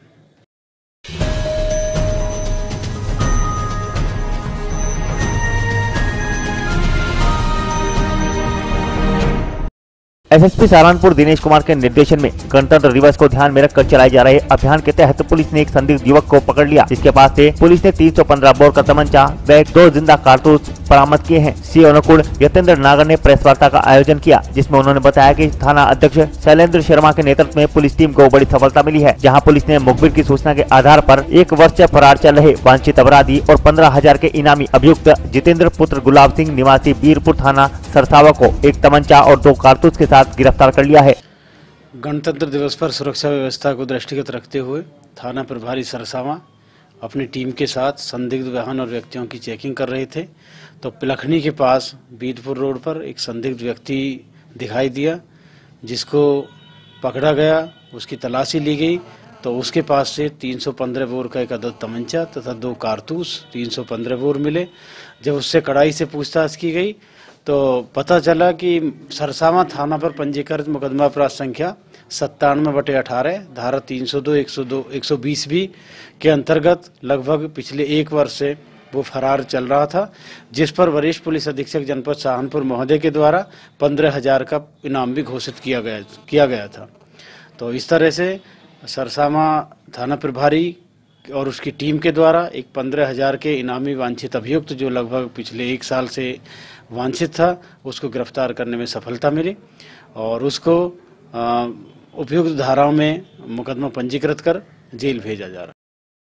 एसएसपी सहारनपुर दिनेश कुमार के निर्देशन में गणतंत्र दिवस को ध्यान में रखकर चलाए जा रहे अभियान के तहत पुलिस ने एक संदिग्ध युवक को पकड़ लिया। इसके पास से पुलिस ने 315 बोर का तमंचा व 2 जिंदा कारतूस बरामद किए हैं। सीओ यतेंद्र नागर ने प्रेस वार्ता का आयोजन किया, जिसमें उन्होंने बताया कि थाना अध्यक्ष शैलेंद्र शर्मा के नेतृत्व में पुलिस टीम को बड़ी सफलता मिली है, जहाँ पुलिस ने मुखबिर की सूचना के आधार पर 1 वर्ष से फरार चल रहे वांछित अपराधी और 15,000 के इनामी अभियुक्त जितेंद्र पुत्र गुलाब सिंह निवासी बीरपुर थाना सरसावा को 1 तमंचा और 2 कारतूस के साथ गिरफ्तार कर लिया है। गणतंत्र दिवस पर सुरक्षा व्यवस्था को दृष्टिगत रखते हुए थाना प्रभारी सरसावा अपनी टीम के साथ संदिग्ध वाहन और व्यक्तियों की चेकिंग कर रहे थे, तो पिलखनी के पास बीरपुर रोड पर एक संदिग्ध व्यक्ति दिखाई दिया, जिसको पकड़ा गया। उसकी तलाशी ली गई तो उसके पास से 315 बोर का एक अदद तमंचा तथा 2 कारतूस 315 बोर मिले। जब उससे कड़ाई से पूछताछ की गई तो पता चला कि सरसावा थाना पर पंजीकृत मुकदमा अपराध संख्या 97/18 धारा 302, 102, 120 बी के अंतर्गत लगभग पिछले 1 वर्ष से वो फरार चल रहा था, जिस पर वरिष्ठ पुलिस अधीक्षक जनपद सहारनपुर महोदय के द्वारा 15,000 का इनाम भी घोषित किया गया था। तो इस तरह से सरसावा थाना प्रभारी और उसकी टीम के द्वारा एक 15,000 के इनामी वांछित अभियुक्त जो लगभग पिछले 1 साल से वांछित था, उसको गिरफ्तार करने में सफलता मिली और उसको उपयुक्त धाराओं में मुकदमा पंजीकृत कर जेल भेजा जा रहा है।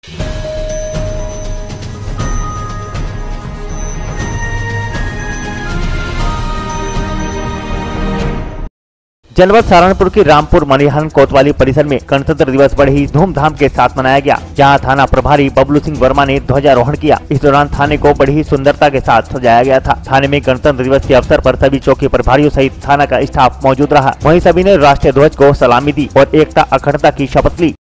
जनपद सहारनपुर की रामपुर मणिहान कोतवाली परिसर में गणतंत्र दिवस बड़े ही धूमधाम के साथ मनाया गया, जहां थाना प्रभारी बबलू सिंह वर्मा ने ध्वजारोहण किया। इस दौरान थाने को बड़ी ही सुंदरता के साथ सजाया गया था। थाने में गणतंत्र दिवस के अवसर पर सभी चौकी प्रभारियों सहित थाना का स्टाफ मौजूद रहा। वहीं सभी ने राष्ट्रीय ध्वज को सलामी दी और एकता अखंडता की शपथ ली।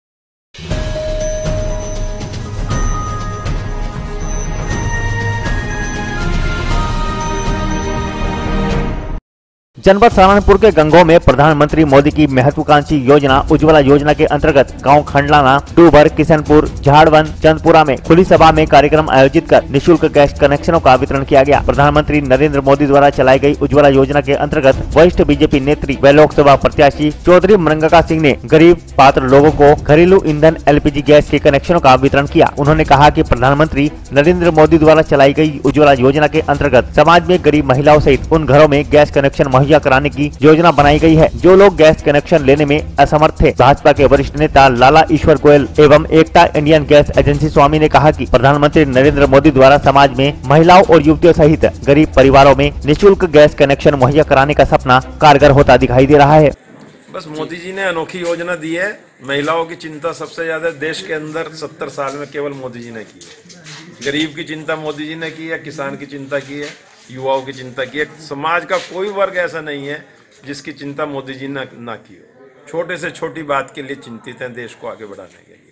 जनपद सहारनपुर के गंगों में प्रधानमंत्री मोदी की महत्वाकांक्षी योजना उज्ज्वला योजना के अंतर्गत गांव खंडलाना, डूबर, किशनपुर, झाड़वन, चंदपुरा में खुली सभा में कार्यक्रम आयोजित कर निःशुल्क गैस कनेक्शनों का वितरण किया गया। प्रधानमंत्री नरेंद्र मोदी द्वारा चलाई गई उज्ज्वला योजना के अंतर्गत वरिष्ठ बीजेपी नेत्री व लोकसभा प्रत्याशी चौधरी मृंगाका सिंह ने गरीब पात्र लोगों को घरेलू ईंधन LPG गैस के कनेक्शनों का वितरण किया। उन्होंने कहा कि प्रधानमंत्री नरेंद्र मोदी द्वारा चलाई गई उज्ज्वला योजना के अंतर्गत समाज में गरीब महिलाओं सहित उन घरों में गैस कनेक्शन मुहैया कराने की योजना बनाई गई है जो लोग गैस कनेक्शन लेने में असमर्थ थे। भाजपा के वरिष्ठ नेता लाला ईश्वर गोयल एवं एकता इंडियन गैस एजेंसी स्वामी ने कहा कि प्रधानमंत्री नरेंद्र मोदी द्वारा समाज में महिलाओं और युवतियों सहित गरीब परिवारों में निःशुल्क गैस कनेक्शन मुहैया कराने का सपना कारगर होता दिखाई दे रहा है। बस मोदी जी ने अनोखी योजना दी है। महिलाओं की चिंता सबसे ज्यादा देश के अंदर 70 साल में केवल मोदी जी ने की है। गरीब की चिंता मोदी जी ने की है, किसान की चिंता की है, युवाओं की चिंता की है। समाज का कोई वर्ग ऐसा नहीं है जिसकी चिंता मोदी जी ने ना की हो। छोटे से छोटी बात के लिए चिंतित हैं देश को आगे बढ़ाने के लिए।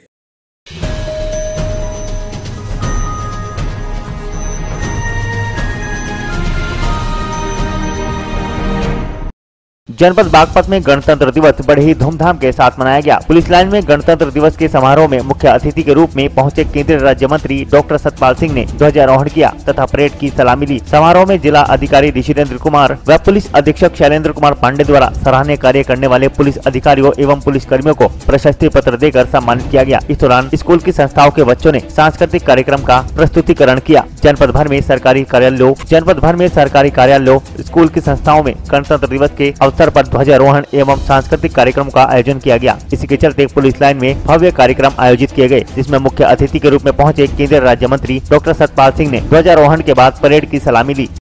जनपद बागपत में गणतंत्र दिवस बड़े ही धूमधाम के साथ मनाया गया। पुलिस लाइन में गणतंत्र दिवस के समारोह में मुख्य अतिथि के रूप में पहुंचे केंद्रीय राज्य मंत्री डॉक्टर सतपाल सिंह ने ध्वजारोहण किया तथा परेड की सलामी ली। समारोह में जिला अधिकारी ऋषिरेंद्र कुमार व पुलिस अधीक्षक शैलेंद्र कुमार पांडे द्वारा सराहनीय कार्य करने वाले पुलिस अधिकारियों एवं पुलिस कर्मियों को प्रशस्ति पत्र देकर सम्मानित किया गया। इस दौरान स्कूल की संस्थाओं के बच्चों ने सांस्कृतिक कार्यक्रम का प्रस्तुतिकरण किया। जनपद भर में सरकारी कार्यालयों, स्कूल की संस्थाओं में गणतंत्र दिवस के अवसर पर ध्वजारोहण एवं सांस्कृतिक कार्यक्रम का आयोजन किया गया। इसी के चलते पुलिस लाइन में भव्य कार्यक्रम आयोजित किए गए, जिसमें मुख्य अतिथि के रूप में पहुंचे केंद्रीय राज्य मंत्री डॉक्टर सतपाल सिंह ने ध्वजारोहण के बाद परेड की सलामी ली।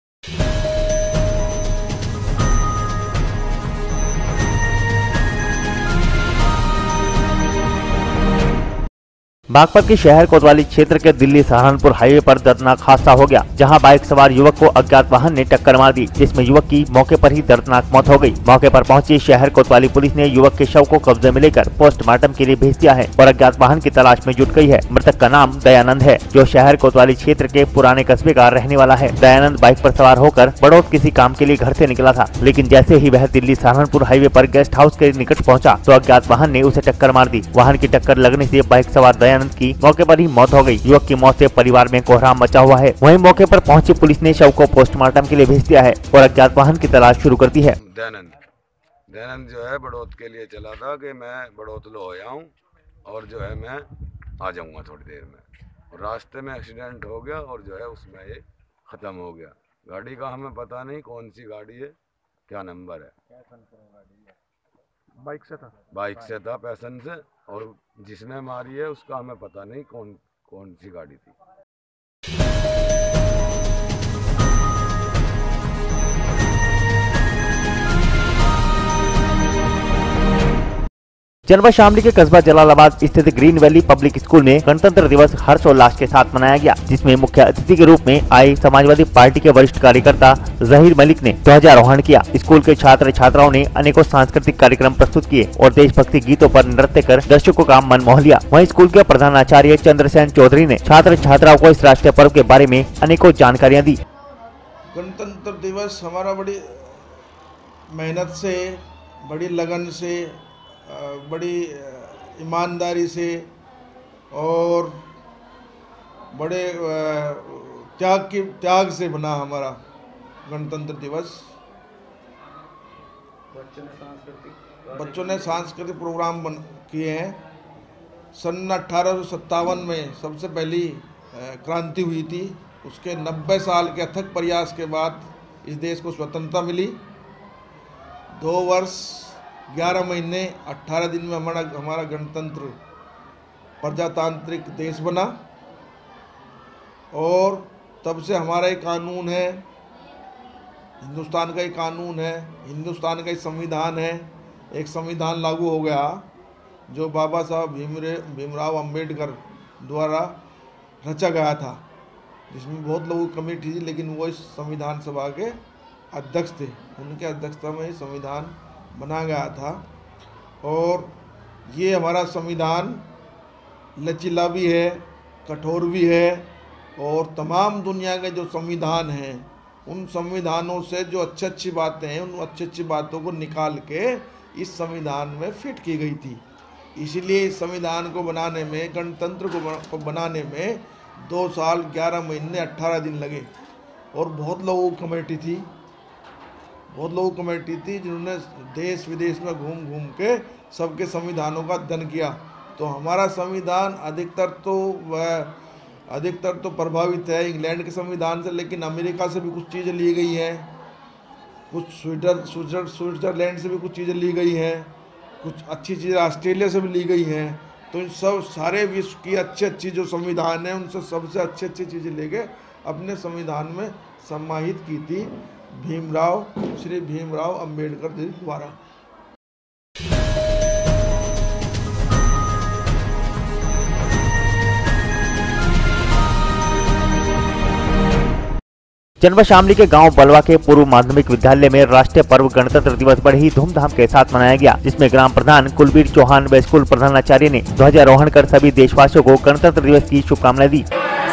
बागपत के शहर कोतवाली क्षेत्र के दिल्ली सहारनपुर हाईवे पर दर्दनाक हादसा हो गया, जहां बाइक सवार युवक को अज्ञात वाहन ने टक्कर मार दी, जिसमें युवक की मौके पर ही दर्दनाक मौत हो गई। मौके पर पहुंची शहर कोतवाली पुलिस ने युवक के शव को कब्जे में लेकर पोस्टमार्टम के लिए भेज दिया है और अज्ञात वाहन की तलाश में जुट गई है। मृतक का नाम दयानंद है, जो शहर कोतवाली क्षेत्र के पुराने कस्बे का रहने वाला है। दयानंद बाइक पर सवार होकर बड़ौद किसी काम के लिए घर से निकला था, लेकिन जैसे ही वह दिल्ली सहारनपुर हाईवे पर गेस्ट हाउस के निकट पहुंचा तो अज्ञात वाहन ने उसे टक्कर मार दी। वाहन की टक्कर लगने से बाइक सवार दयानंद की मौके पर ही मौत हो गई। युवक की मौत से परिवार में कोहराम मचा हुआ है। वहीं मौके पर पहुंची पुलिस ने शव को पोस्टमार्टम के लिए भेज दिया है और अज्ञात वाहन की तलाश शुरू कर दी है। दयानंद जो है बड़ौद के लिए चला था कि मैं बड़ौद लो आया हूँ और जो है मैं आ जाऊंगा थोड़ी देर में। रास्ते में एक्सीडेंट हो गया और जो है उसमें ये खत्म हो गया। गाड़ी का हमें पता नहीं कौन सी गाड़ी है, क्या नंबर है। बाइक से था पैसन से, और जिसने मारी है उसका हमें पता नहीं कौन सी गाड़ी थी। जनपद शामली के कस्बा जलालाबाद स्थित ग्रीन वैली पब्लिक स्कूल में गणतंत्र दिवस हर्षोल्लास के साथ मनाया गया, जिसमें मुख्य अतिथि के रूप में आए समाजवादी पार्टी के वरिष्ठ कार्यकर्ता जहीर मलिक ने ध्वजारोहण किया। स्कूल के छात्र छात्राओं ने अनेकों सांस्कृतिक कार्यक्रम प्रस्तुत किए और देशभक्ति गीतों पर नृत्य कर दर्शकों का मन मोह लिया। वहीं स्कूल के प्रधानाचार्य चंद्रसेन चौधरी ने छात्र छात्राओं को इस राष्ट्रीय पर्व के बारे में अनेकों जानकारियाँ दी। गणतंत्र दिवस हमारा बड़ी मेहनत से, बड़ी लगन से, बड़ी ईमानदारी से और बड़े त्याग से बना हमारा गणतंत्र दिवस। बच्चों ने सांस्कृतिक प्रोग्राम किए हैं सन 1857 में सबसे पहली क्रांति हुई थी। उसके 90 साल के अथक प्रयास के बाद इस देश को स्वतंत्रता मिली। 2 वर्ष 11 महीने 18 दिन में हमारा गणतंत्र प्रजातांत्रिक देश बना और तब से हमारा एक कानून है, हिंदुस्तान का एक कानून है, हिंदुस्तान का एक संविधान है। एक संविधान लागू हो गया जो बाबा साहब भीमराव अंबेडकर द्वारा रचा गया था, जिसमें बहुत लोगों की कमी थी, लेकिन वो इस संविधान सभा के अध्यक्ष थे। उनके अध्यक्षता में संविधान बना गया था। और ये हमारा संविधान लचीला भी है, कठोर भी है और तमाम दुनिया के जो संविधान हैं उन संविधानों से जो अच्छी बातें हैं उन अच्छी बातों को निकाल के इस संविधान में फिट की गई थी। इसीलिए इस संविधान को बनाने में, गणतंत्र को बनाने में 2 साल 11 महीने 18 दिन लगे। और बहुत लोगों की कमेटी थी जिन्होंने देश विदेश में घूम के सबके संविधानों का अध्ययन किया। तो हमारा संविधान अधिकतर तो प्रभावित है इंग्लैंड के संविधान से, लेकिन अमेरिका से भी कुछ चीज़ें ली गई हैं, कुछ स्विट्ज़रलैंड से भी कुछ चीज़ें ली गई हैं, कुछ अच्छी चीज़ें ऑस्ट्रेलिया से भी ली गई हैं। तो इन सब सारे विश्व की अच्छी जो संविधान है उनसे सबसे अच्छी चीज़ें लेके अपने संविधान में समाहित की थी श्री भीमराव अंबेडकर जी द्वारा। जनपद शामली के गांव बलवा के पूर्व माध्यमिक विद्यालय में राष्ट्रीय पर्व गणतंत्र दिवस बड़े ही धूमधाम के साथ मनाया गया, जिसमें ग्राम प्रधान कुलबीर चौहान व स्कूल प्रधानाचार्य ने ध्वजारोहण कर सभी देशवासियों को गणतंत्र दिवस की शुभकामनाएं दी।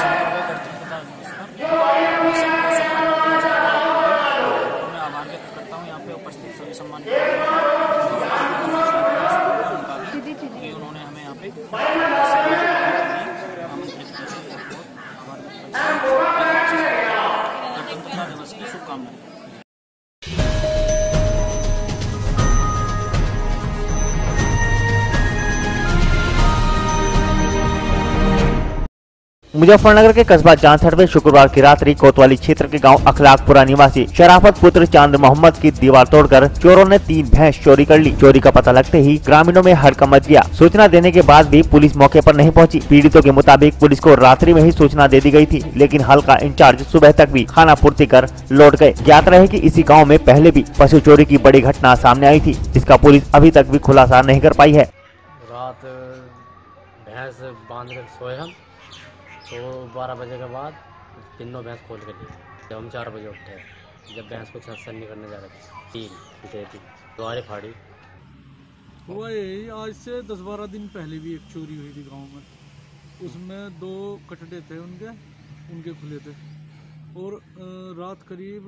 मुजफ्फरनगर के कस्बा जांसड़ में शुक्रवार की रात्रि कोतवाली क्षेत्र के गांव अखलाकपुरा निवासी शराफत पुत्र चांद मोहम्मद की दीवार तोड़कर चोरों ने 3 भैंस चोरी कर ली। चोरी का पता लगते ही ग्रामीणों में हड़कंप मच गया। सूचना देने के बाद भी पुलिस मौके पर नहीं पहुंची। पीड़ितों के मुताबिक पुलिस को रात्रि में ही सूचना दे दी गई थी, लेकिन हल्का इंचार्ज सुबह तक भी खाना पूर्ति कर लौट गए। ज्ञात रहे कि इसी गाँव में पहले भी पशु चोरी की बड़ी घटना सामने आई थी, जिसका पुलिस अभी तक भी खुलासा नहीं कर पाई है। रात भैंस बांध कर सोए हम, तो 12 बजे के बाद तीनों भैंस खोल के लिए जब हम 4 बजे उठे, जब भैंस को छत्सनी करने जा रहे थे 3 द्वारे फाड़ी। हुआ यही, आज से 10-12 दिन पहले भी एक चोरी हुई थी गांव में। उसमें 2 कटड़े थे उनके खुले थे और रात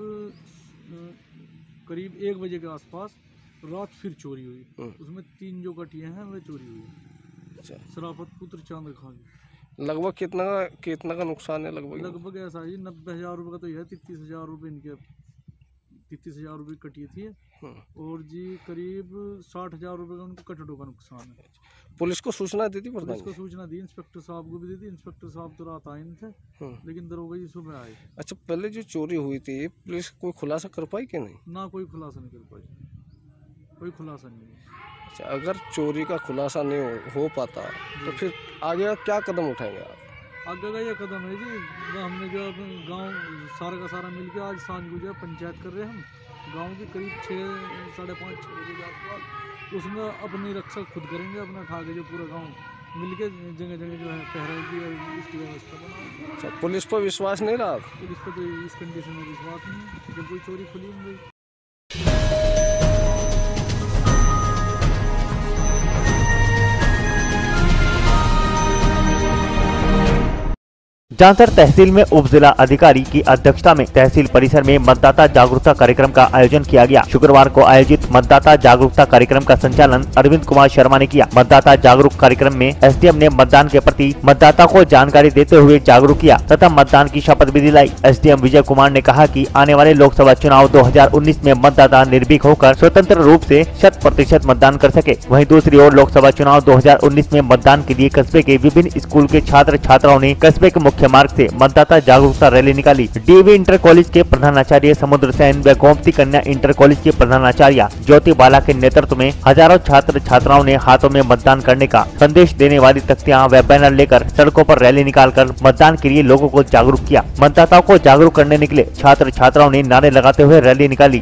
करीब 1 बजे के आसपास रात फिर चोरी हुई। उसमें 3 जो कटियाँ हैं वह चोरी हुई। अच्छा। शराफत पुत्र चांद खान। लगभग कितना का नुकसान है? लगभग ऐसा ही 90,000 रुपये का तो यह 33,000 रुपये इनके 33,000 रुपये कटिए थी और जी करीब 60,000 रुपये का उनको कटड़ों का नुकसान है। पुलिस को सूचना दी थी? पुलिस को सूचना दी, इंस्पेक्टर साहब को भी दी थी। इंस्पेक्टर साहब तो रात आए थे, लेकिन दरोगा जी सुबह आए। अच्छा, पहले जो चोरी हुई थी पुलिस कोई खुलासा कर पाई कि नहीं? ना, कोई खुलासा नहीं कर पाई, कोई खुलासा नहीं। अच्छा, अगर चोरी का खुलासा नहीं हो पाता तो फिर आगे का क्या कदम उठाएंगे आप? आगे का ये कदम है जी, हमने जो गांव सारा का सारा मिलके आज सांझ को जो पंचायत कर रहे हैं हम गांव की करीब 6-5:30 बजे के आसपास। उसमें अपनी रक्षा खुद करेंगे, अपना ठा के जो पूरा गाँव मिलके जगह जगह जो है पहरा की इसकी व्यवस्था बनाओ। अच्छा, पुलिस पर विश्वास नहीं रहा? पुलिस पर तो इस कंडीशन में विश्वास नहीं, जब कोई चोरी खुली होंगी। जांसर तहसील में उप जिला अधिकारी की अध्यक्षता में तहसील परिसर में मतदाता जागरूकता कार्यक्रम का आयोजन किया गया। शुक्रवार को आयोजित मतदाता जागरूकता कार्यक्रम का संचालन अरविंद कुमार शर्मा ने किया। मतदाता जागरूक कार्यक्रम में एसडीएम ने मतदान के प्रति मतदाता को जानकारी देते हुए जागरूक किया तथा मतदान की शपथ भी दिलाई। एसडीएम विजय कुमार ने कहा कि आने वाले लोकसभा चुनाव 2019 में मतदाता निर्भीक होकर स्वतंत्र रूप से 100% मतदान कर सके। वहीं दूसरी ओर लोकसभा चुनाव 2019 में मतदान के लिए कस्बे के विभिन्न स्कूल के छात्र छात्राओं ने कस्बे के मुख्य मार्ग से मतदाता जागरूकता रैली निकाली। डीएवी इंटर कॉलेज के प्रधानाचार्य समुद्र सेन व गोमती कन्या इंटर कॉलेज के प्रधानाचार्य ज्योति बाला के नेतृत्व में हजारों छात्र छात्राओं ने हाथों में मतदान करने का संदेश देने वाली तख्तियां व बैनर लेकर सड़कों पर रैली निकालकर मतदान के लिए लोगों को जागरूक किया। मतदाताओं को जागरूक करने निकले छात्र छात्राओं ने नारे लगाते हुए रैली निकाली।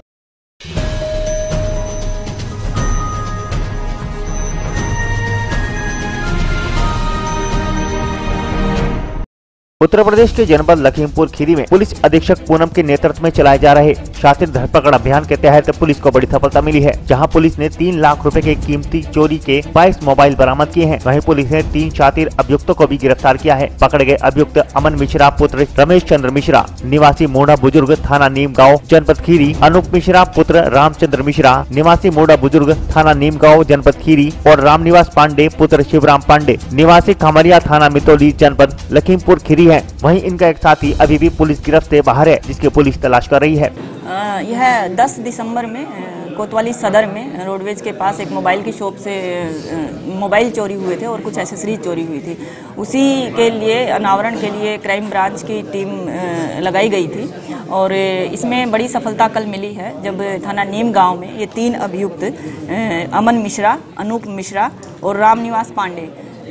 उत्तर प्रदेश के जनपद लखीमपुर खीरी में पुलिस अधीक्षक पूनम के नेतृत्व में चलाए जा रहे शातिर धरपकड़ अभियान के तहत पुलिस को बड़ी सफलता मिली है, जहां पुलिस ने 3 लाख रुपए के कीमती चोरी के 22 मोबाइल बरामद किए हैं। वहीं पुलिस ने 3 शातिर अभियुक्तों को भी गिरफ्तार किया है। पकड़े गए अभियुक्त अमन मिश्रा पुत्र रमेश चंद्र मिश्रा निवासी मोड़ा बुजुर्ग थाना नीम गाँव जनपद खीरी, अनूप मिश्रा पुत्र रामचंद्र मिश्रा निवासी मोड़ा बुजुर्ग थाना नीम गाँव जनपद खीरी और रामनिवास पांडे पुत्र शिवराम पांडे निवासी खमरिया थाना मितौली जनपद लखीमपुर खीरी है। वहीं इनका एक साथी अभी भी पुलिस गिरफ्त से बाहर है, जिसकी पुलिस तलाश कर रही है। यह 10 दिसंबर में कोतवाली सदर में रोडवेज के पास एक मोबाइल की शॉप से मोबाइल चोरी हुए थे और कुछ एसेसरीज चोरी हुई थी। उसी के लिए अनावरण के लिए क्राइम ब्रांच की टीम लगाई गई थी और इसमें बड़ी सफलता कल मिली है, जब थाना नीम गांव में ये 3 अभियुक्त अमन मिश्रा, अनूप मिश्रा और रामनिवास पांडे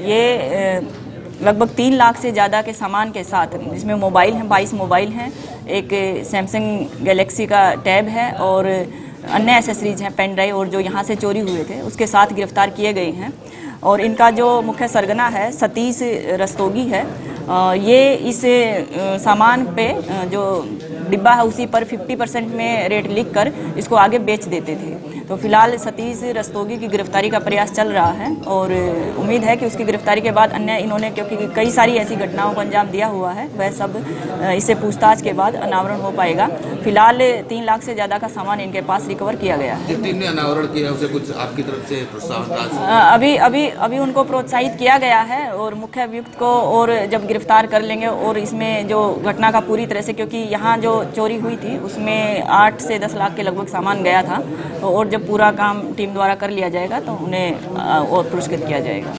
ये लगभग 3 लाख से ज़्यादा के सामान के साथ, जिसमें मोबाइल हैं 22 मोबाइल हैं, एक सैमसंग गैलेक्सी का टैब है और अन्य एसेसरीज हैं, पेन ड्राइव और जो यहाँ से चोरी हुए थे उसके साथ गिरफ्तार किए गए हैं। और इनका जो मुख्य सरगना है सतीश रस्तोगी है, ये इस सामान पे जो डिब्बा है उसी पर 50% में रेट लिख कर इसको आगे बेच देते थे। तो फिलहाल सतीश रस्तोगी की गिरफ्तारी का प्रयास चल रहा है और उम्मीद है कि उसकी गिरफ्तारी के बाद अन्य इन्होंने, क्योंकि कई सारी ऐसी घटनाओं को अंजाम दिया हुआ है, वह सब इससे पूछताछ के बाद अनावरण हो पाएगा। फिलहाल 3 लाख से ज़्यादा का सामान इनके पास रिकवर किया गया है। जिस टीम ने अनावरण किया उसे कुछ आपकी तरफ से प्रोत्साहन? अभी उनको प्रोत्साहित किया गया है और मुख्य अभियुक्त को और जब गिरफ्तार कर लेंगे और इसमें जो घटना का पूरी तरह से, क्योंकि यहाँ जो चोरी हुई थी उसमें 8 से 10 लाख के लगभग सामान गया था, और जब पूरा काम टीम द्वारा कर लिया जाएगा तो उन्हें और पुरस्कृत किया जाएगा।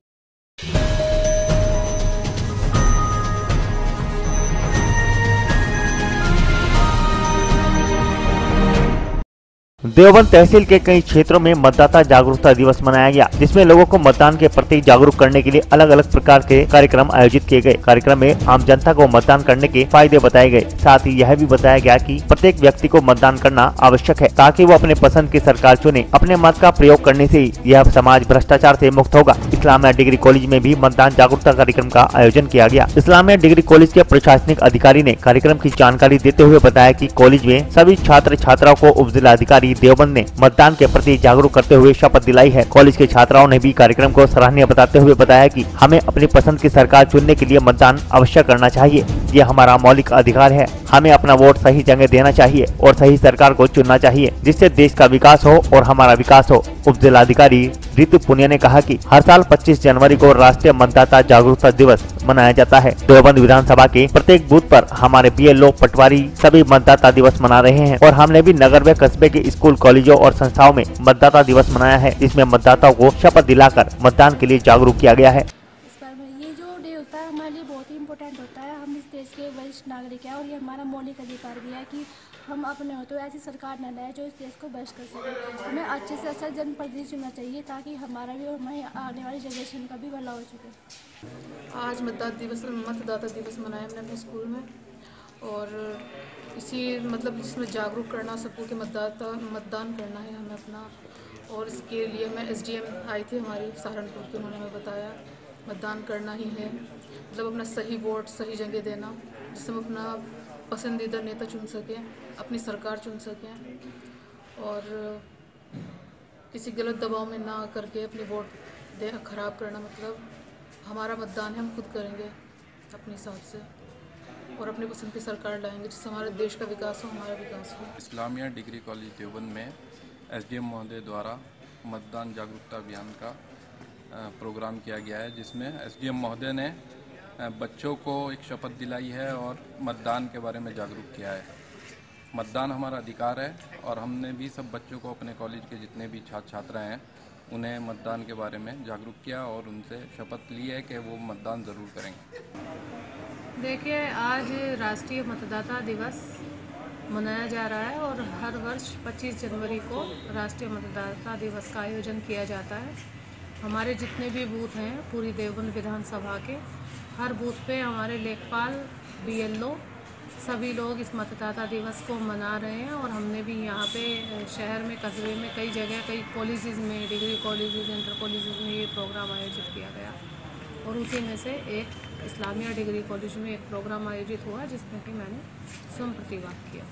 देवबंद तहसील के कई क्षेत्रों में मतदाता जागरूकता दिवस मनाया गया, जिसमें लोगों को मतदान के प्रति जागरूक करने के लिए अलग अलग प्रकार के कार्यक्रम आयोजित किए गए। कार्यक्रम में आम जनता को मतदान करने के फायदे बताए गए। साथ ही यह भी बताया गया कि प्रत्येक व्यक्ति को मतदान करना आवश्यक है, ताकि वो अपने पसंद की सरकार चुने। अपने मत का प्रयोग करने से यह समाज भ्रष्टाचार से मुक्त होगा। इस्लामिया डिग्री कॉलेज में भी मतदान जागरूकता कार्यक्रम का आयोजन किया गया। इस्लामिया डिग्री कॉलेज के प्रशासनिक अधिकारी ने कार्यक्रम की जानकारी देते हुए बताया कि कॉलेज में सभी छात्र छात्राओं को उप जिला अधिकारी देवबंद ने मतदान के प्रति जागरूक करते हुए शपथ दिलाई है। कॉलेज के छात्राओं ने भी कार्यक्रम को सराहनीय बताते हुए बताया कि हमें अपनी पसंद की सरकार चुनने के लिए मतदान अवश्य करना चाहिए। ये हमारा मौलिक अधिकार है। हमें अपना वोट सही जगह देना चाहिए और सही सरकार को चुनना चाहिए, जिससे देश का विकास हो और हमारा विकास हो। उप जिलाधिकारी ऋतु पुनिया ने कहा कि हर साल 25 जनवरी को राष्ट्रीय मतदाता जागरूकता दिवस मनाया जाता है। देवबंद विधानसभा के प्रत्येक बूथ पर हमारे बीएलओ पटवारी सभी मतदाता दिवस मना रहे हैं और हमने भी नगर व कस्बे के स्कूल कॉलेजों और संस्थाओं में मतदाता दिवस मनाया है, जिसमें मतदाताओं को शपथ दिलाकर मतदान के लिए जागरूक किया गया है। ये जो डे होता है हमारे लिए बहुत ही इम्पोर्टेंट होता है। हम इस देश के वरिष्ठ नागरिक हैं और ये हमारा मौलिक अधिकार भी है कि हम अपने हो तो ऐसी सरकार न लाए जो इस देश को भ्रष्ट कर सके। हमें अच्छे से अच्छा जनप्रतिनिधि चुनना चाहिए, ताकि हमारा भी और हमारी आने वाली जनरेशन का भी भला हो सके। आज मतदाता दिवस मनाया हमने अपने स्कूल में, और इसी जिसमें जागरूक करना सबको कि मतदान करना है हमें अपना। और इसके लिए मैं SDM आई थी हमारी सहारनपुर की, उन्होंने हमें बताया मतदान करना ही है, अपना सही वोट सही जगह देना, जिससे हम अपना पसंदीदा नेता चुन सकें, अपनी सरकार चुन सकें और किसी गलत दबाव में ना करके अपनी वोट खराब करना। हमारा मतदान है, हम खुद करेंगे अपने हिसाब से। और अपने पसंद की सरकार लाएंगे जिससे हमारे देश का विकास हो, हमारा विकास हो। इस्लामिया डिग्री कॉलेज देवबंद में एसडीएम महोदय द्वारा मतदान जागरूकता अभियान का प्रोग्राम किया गया है, जिसमें एसडीएम महोदय ने बच्चों को एक शपथ दिलाई है और मतदान के बारे में जागरूक किया है। मतदान हमारा अधिकार है और हमने भी सब बच्चों को अपने कॉलेज के जितने भी छात्र छात्राएँ हैं उन्हें मतदान के बारे में जागरूक किया और उनसे शपथ ली है कि वो मतदान ज़रूर करेंगे। देखिए, आज राष्ट्रीय मतदाता दिवस मनाया जा रहा है और हर वर्ष 25 जनवरी को राष्ट्रीय मतदाता दिवस का आयोजन किया जाता है। हमारे जितने भी बूथ हैं पूरी देवबंद विधानसभा के, हर बूथ पे हमारे लेखपाल, बीएलओ सभी लोग इस मतदाता दिवस को मना रहे हैं और हमने भी यहाँ पे शहर में, कस्बे में कई जगह, कई कॉलेजेस में, डिग्री कॉलेजेस, इंटर कॉलेजेस में ये प्रोग्राम आयोजित किया गया और उसी में से एक इस्लामिया डिग्री कॉलेज में एक प्रोग्राम आयोजित हुआ जिसमें कि मैंने स्वयं प्रतिभाग किया।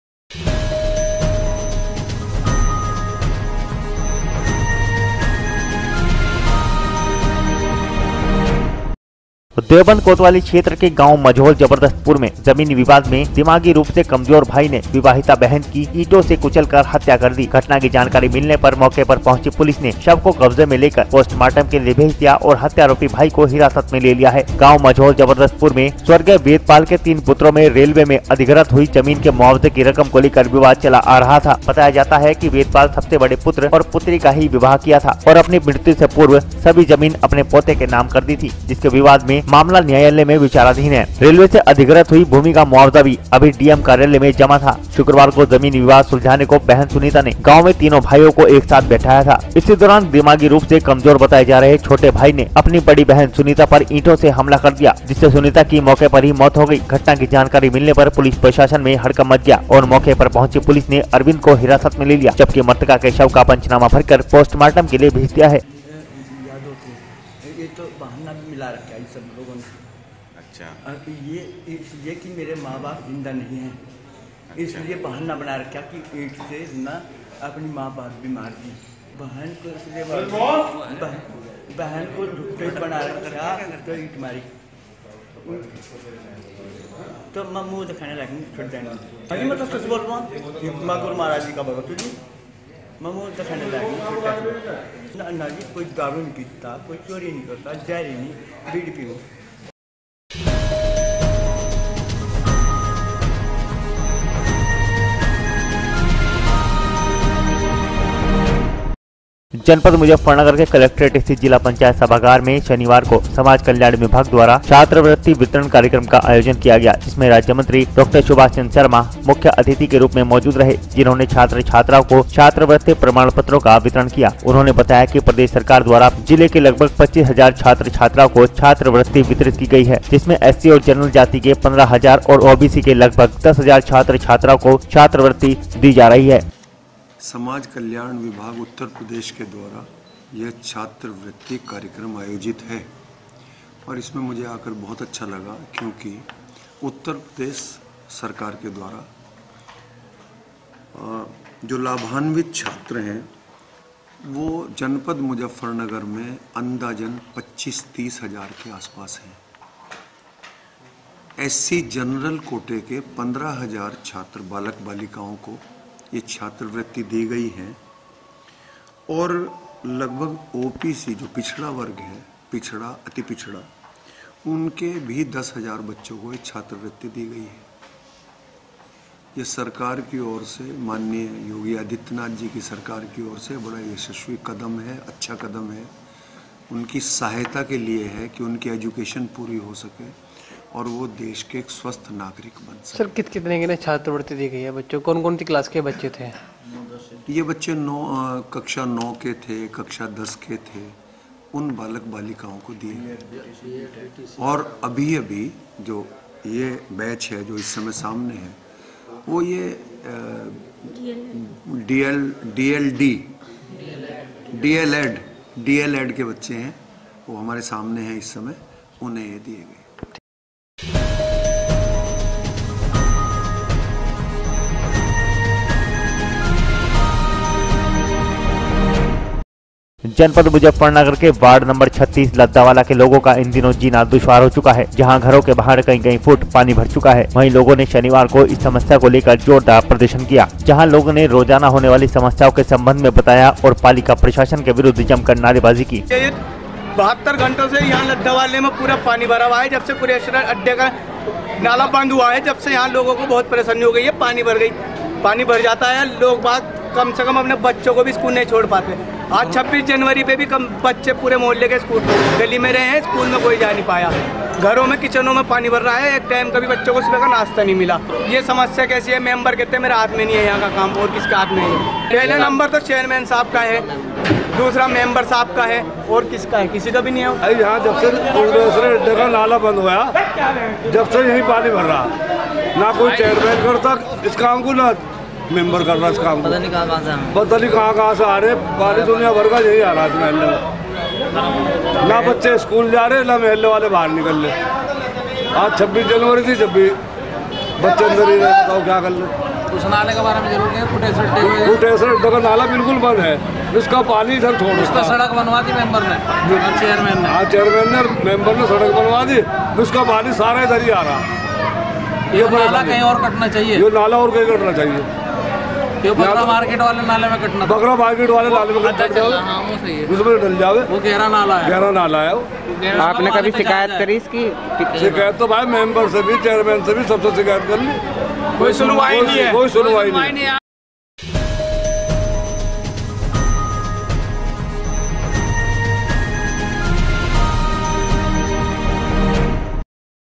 देवबंद कोतवाली क्षेत्र के गांव मझोल जबरदस्तपुर में जमीनी विवाद में दिमागी रूप से कमजोर भाई ने विवाहिता बहन की ईंटों से कुचलकर हत्या कर दी। घटना की जानकारी मिलने पर मौके पर पहुंची पुलिस ने शव को कब्जे में लेकर पोस्टमार्टम के लिए भेज दिया और हत्यारोपी भाई को हिरासत में ले लिया है। गाँव मझोल जबरदस्तपुर में स्वर्गीय वेदपाल के 3 पुत्रों में रेलवे में अधिग्रहित हुई जमीन के मुआवजे की रकम को लेकर विवाद चला आ रहा था। बताया जाता है कि वेदपाल सबसे बड़े पुत्र और पुत्री का ही विवाह किया था और अपनी मृत्यु से पूर्व सभी जमीन अपने पोते के नाम कर दी थी, जिसके विवाद में मामला न्यायालय में विचाराधीन है। रेलवे से अधिग्रहित हुई भूमि का मुआवजा भी अभी डीएम कार्यालय में जमा था। शुक्रवार को जमीन विवाद सुलझाने को बहन सुनीता ने गांव में तीनों भाइयों को एक साथ बैठाया था। इसी दौरान दिमागी रूप से कमजोर बताए जा रहे छोटे भाई ने अपनी बड़ी बहन सुनीता पर ईंटों से हमला कर दिया, जिससे सुनीता की मौके पर ही मौत हो गई। घटना की जानकारी मिलने पर पुलिस प्रशासन में हड़कंप मच गया और मौके पर पहुंची पुलिस ने अरविंद को हिरासत में ले लिया, जबकि मृतका के शव का पंचनामा भरकर पोस्टमार्टम के लिए भेज दिया है। ये तो बहाना भी मिला रखा है सब लोगों ने। अच्छा। ये इसलिए कि मेरे माँ बाप जिंदा नहीं हैं, इसलिए बहाना बना रखा कि ईंट से ना अपनी माँ बाप भी मार दी। बहन को इसलिए बहन को झुट्टे बना रखा तो ईंट मारी तो मैं मुँह दिखाने लगी छोड़ देना। अभी मैं तो सच बोल रहा हूँ, माँ गुरु महाराज जी का भगत जी मैं मुँह दिखाने लगी ना जी। कोई दारू नहीं पीता, कोई चोरी नहीं करता, जहरी नहीं, बीड़ी पीओ। जनपद मुजफ्फरनगर के कलेक्ट्रेट स्थित जिला पंचायत सभागार में शनिवार को समाज कल्याण विभाग द्वारा छात्रवृत्ति वितरण कार्यक्रम का आयोजन किया गया, जिसमें राज्य मंत्री डॉक्टर सुभाष चंद्र शर्मा मुख्य अतिथि के रूप में मौजूद रहे, जिन्होंने छात्र छात्राओं को छात्रवृत्ति प्रमाण पत्रों का वितरण किया। उन्होंने बताया कि प्रदेश सरकार द्वारा जिले के लगभग 25,000 छात्र छात्राओं को छात्रवृत्ति वितरित की गई है, जिसमें SC और जनरल जाति के 15,000 और OBC के लगभग 10,000 छात्र छात्राओं को छात्रवृत्ति दी जा रही है। समाज कल्याण विभाग उत्तर प्रदेश के द्वारा यह छात्रवृत्ति कार्यक्रम आयोजित है और इसमें मुझे आकर बहुत अच्छा लगा, क्योंकि उत्तर प्रदेश सरकार के द्वारा जो लाभान्वित छात्र हैं वो जनपद मुजफ्फरनगर में अंदाजन 25-30 हज़ार के आसपास हैं। SC जनरल कोटे के 15,000 छात्र बालक बालिकाओं को ये छात्रवृत्ति दी गई है और लगभग OPC जो पिछड़ा वर्ग है, पिछड़ा अति पिछड़ा, उनके भी 10,000 बच्चों को ये छात्रवृत्ति दी गई है। ये सरकार की ओर से, माननीय योगी आदित्यनाथ जी की सरकार की ओर से बड़ा यशस्वी कदम है, अच्छा कदम है। उनकी सहायता के लिए है कि उनकी एजुकेशन पूरी हो सके और वो देश के एक स्वस्थ नागरिक बन सके। सर कितने के छात्रवृत्ति दी गई है बच्चों? कौन कौन सी क्लास के बच्चे थे? ये बच्चे कक्षा 9 के थे, कक्षा 10 के थे, उन बालक बालिकाओं को दिए गए। और अभी जो ये बैच है जो इस समय सामने है वो ये DLED के बच्चे हैं, वो हमारे सामने हैं इस समय, उन्हें ये दिए गए। जनपद मुजफ्फरनगर के वार्ड नंबर 36 लद्दावाला के लोगों का इन दिनों जीना दुश्वार हो चुका है, जहां घरों के बाहर कई फुट पानी भर चुका है। वहीं लोगों ने शनिवार को इस समस्या को लेकर जोरदार प्रदर्शन किया, जहां लोगों ने रोजाना होने वाली समस्याओं के संबंध में बताया और पालिका प्रशासन के विरुद्ध जमकर नारेबाजी की। 72 घंटों से यहाँ लद्दावाले में पूरा पानी भरा हुआ है। जब से कुरेश्वर अड्डे का नाला बंद हुआ है, जब से यहाँ लोगों को बहुत परेशानी हो गई है। पानी भर जाता है, लोग बात कम से कम अपने बच्चों को भी स्कूल नहीं छोड़ पाते। आज 26 जनवरी पे भी कम बच्चे पूरे मोहल्ले के स्कूल गली में रहे हैं, स्कूल में कोई जा नहीं पाया। घरों में किचनों में पानी भर रहा है, एक टाइम का भी बच्चों को सुबह का नाश्ता नहीं मिला। ये समस्या कैसी है? मेंबर कहते हैं मेरे हाथ में नहीं है यहाँ का काम, और किसके हाथ में है? पहले नंबर तो चेयरमैन साहब का है, दूसरा मेंबर साहब का है, और किसका है? किसी का भी नहीं है। यहाँ जब से नाला बंद हुआ, जब से यही पानी भर रहा, ना कोई चेयरमैन करता इस काम को, ना मेंबर कर रहा इस काम को। पता नहीं कहाँ से आ रहे पानी, दुनिया भर का यही आ रहा है महल्ले में। ना बच्चे स्कूल जा रहे, ना महल्ले वाले बाहर निकल रहे। आज 26 जनवरी थी, जब भी बच्चे अंदर ही रहे, बताओ क्या कर ले। उस नाले के बारे में जरूर है, फुटेसर अड्डा का नाला बिल्कुल बंद है, इसका पानी इधर छोड़। उसका सड़क बनवा दी मेंबर ने, चेयरमैन ने। हाँ, चेयरमैन ने, मेंबर ने सड़क बनवा दी, उसका पानी सारा इधर ही आ रहा। ये नाला कहीं और कटना चाहिए, ये नाला और कहीं कटना चाहिए। ये बकरा मार्केट वाले नाले में कटना, बकरा मार्केट वाले नाले में कट जाओ, उसमें डल जावे। वो गहरा नाला है। आपने कभी शिकायत करी इसकी? शिकायत तो भाई मेंबर से भी, चेयरमैन से भी, सबसे शिकायत कर ली, कोई सुनवाई नहीं है। कोई सुनवाई नहीं।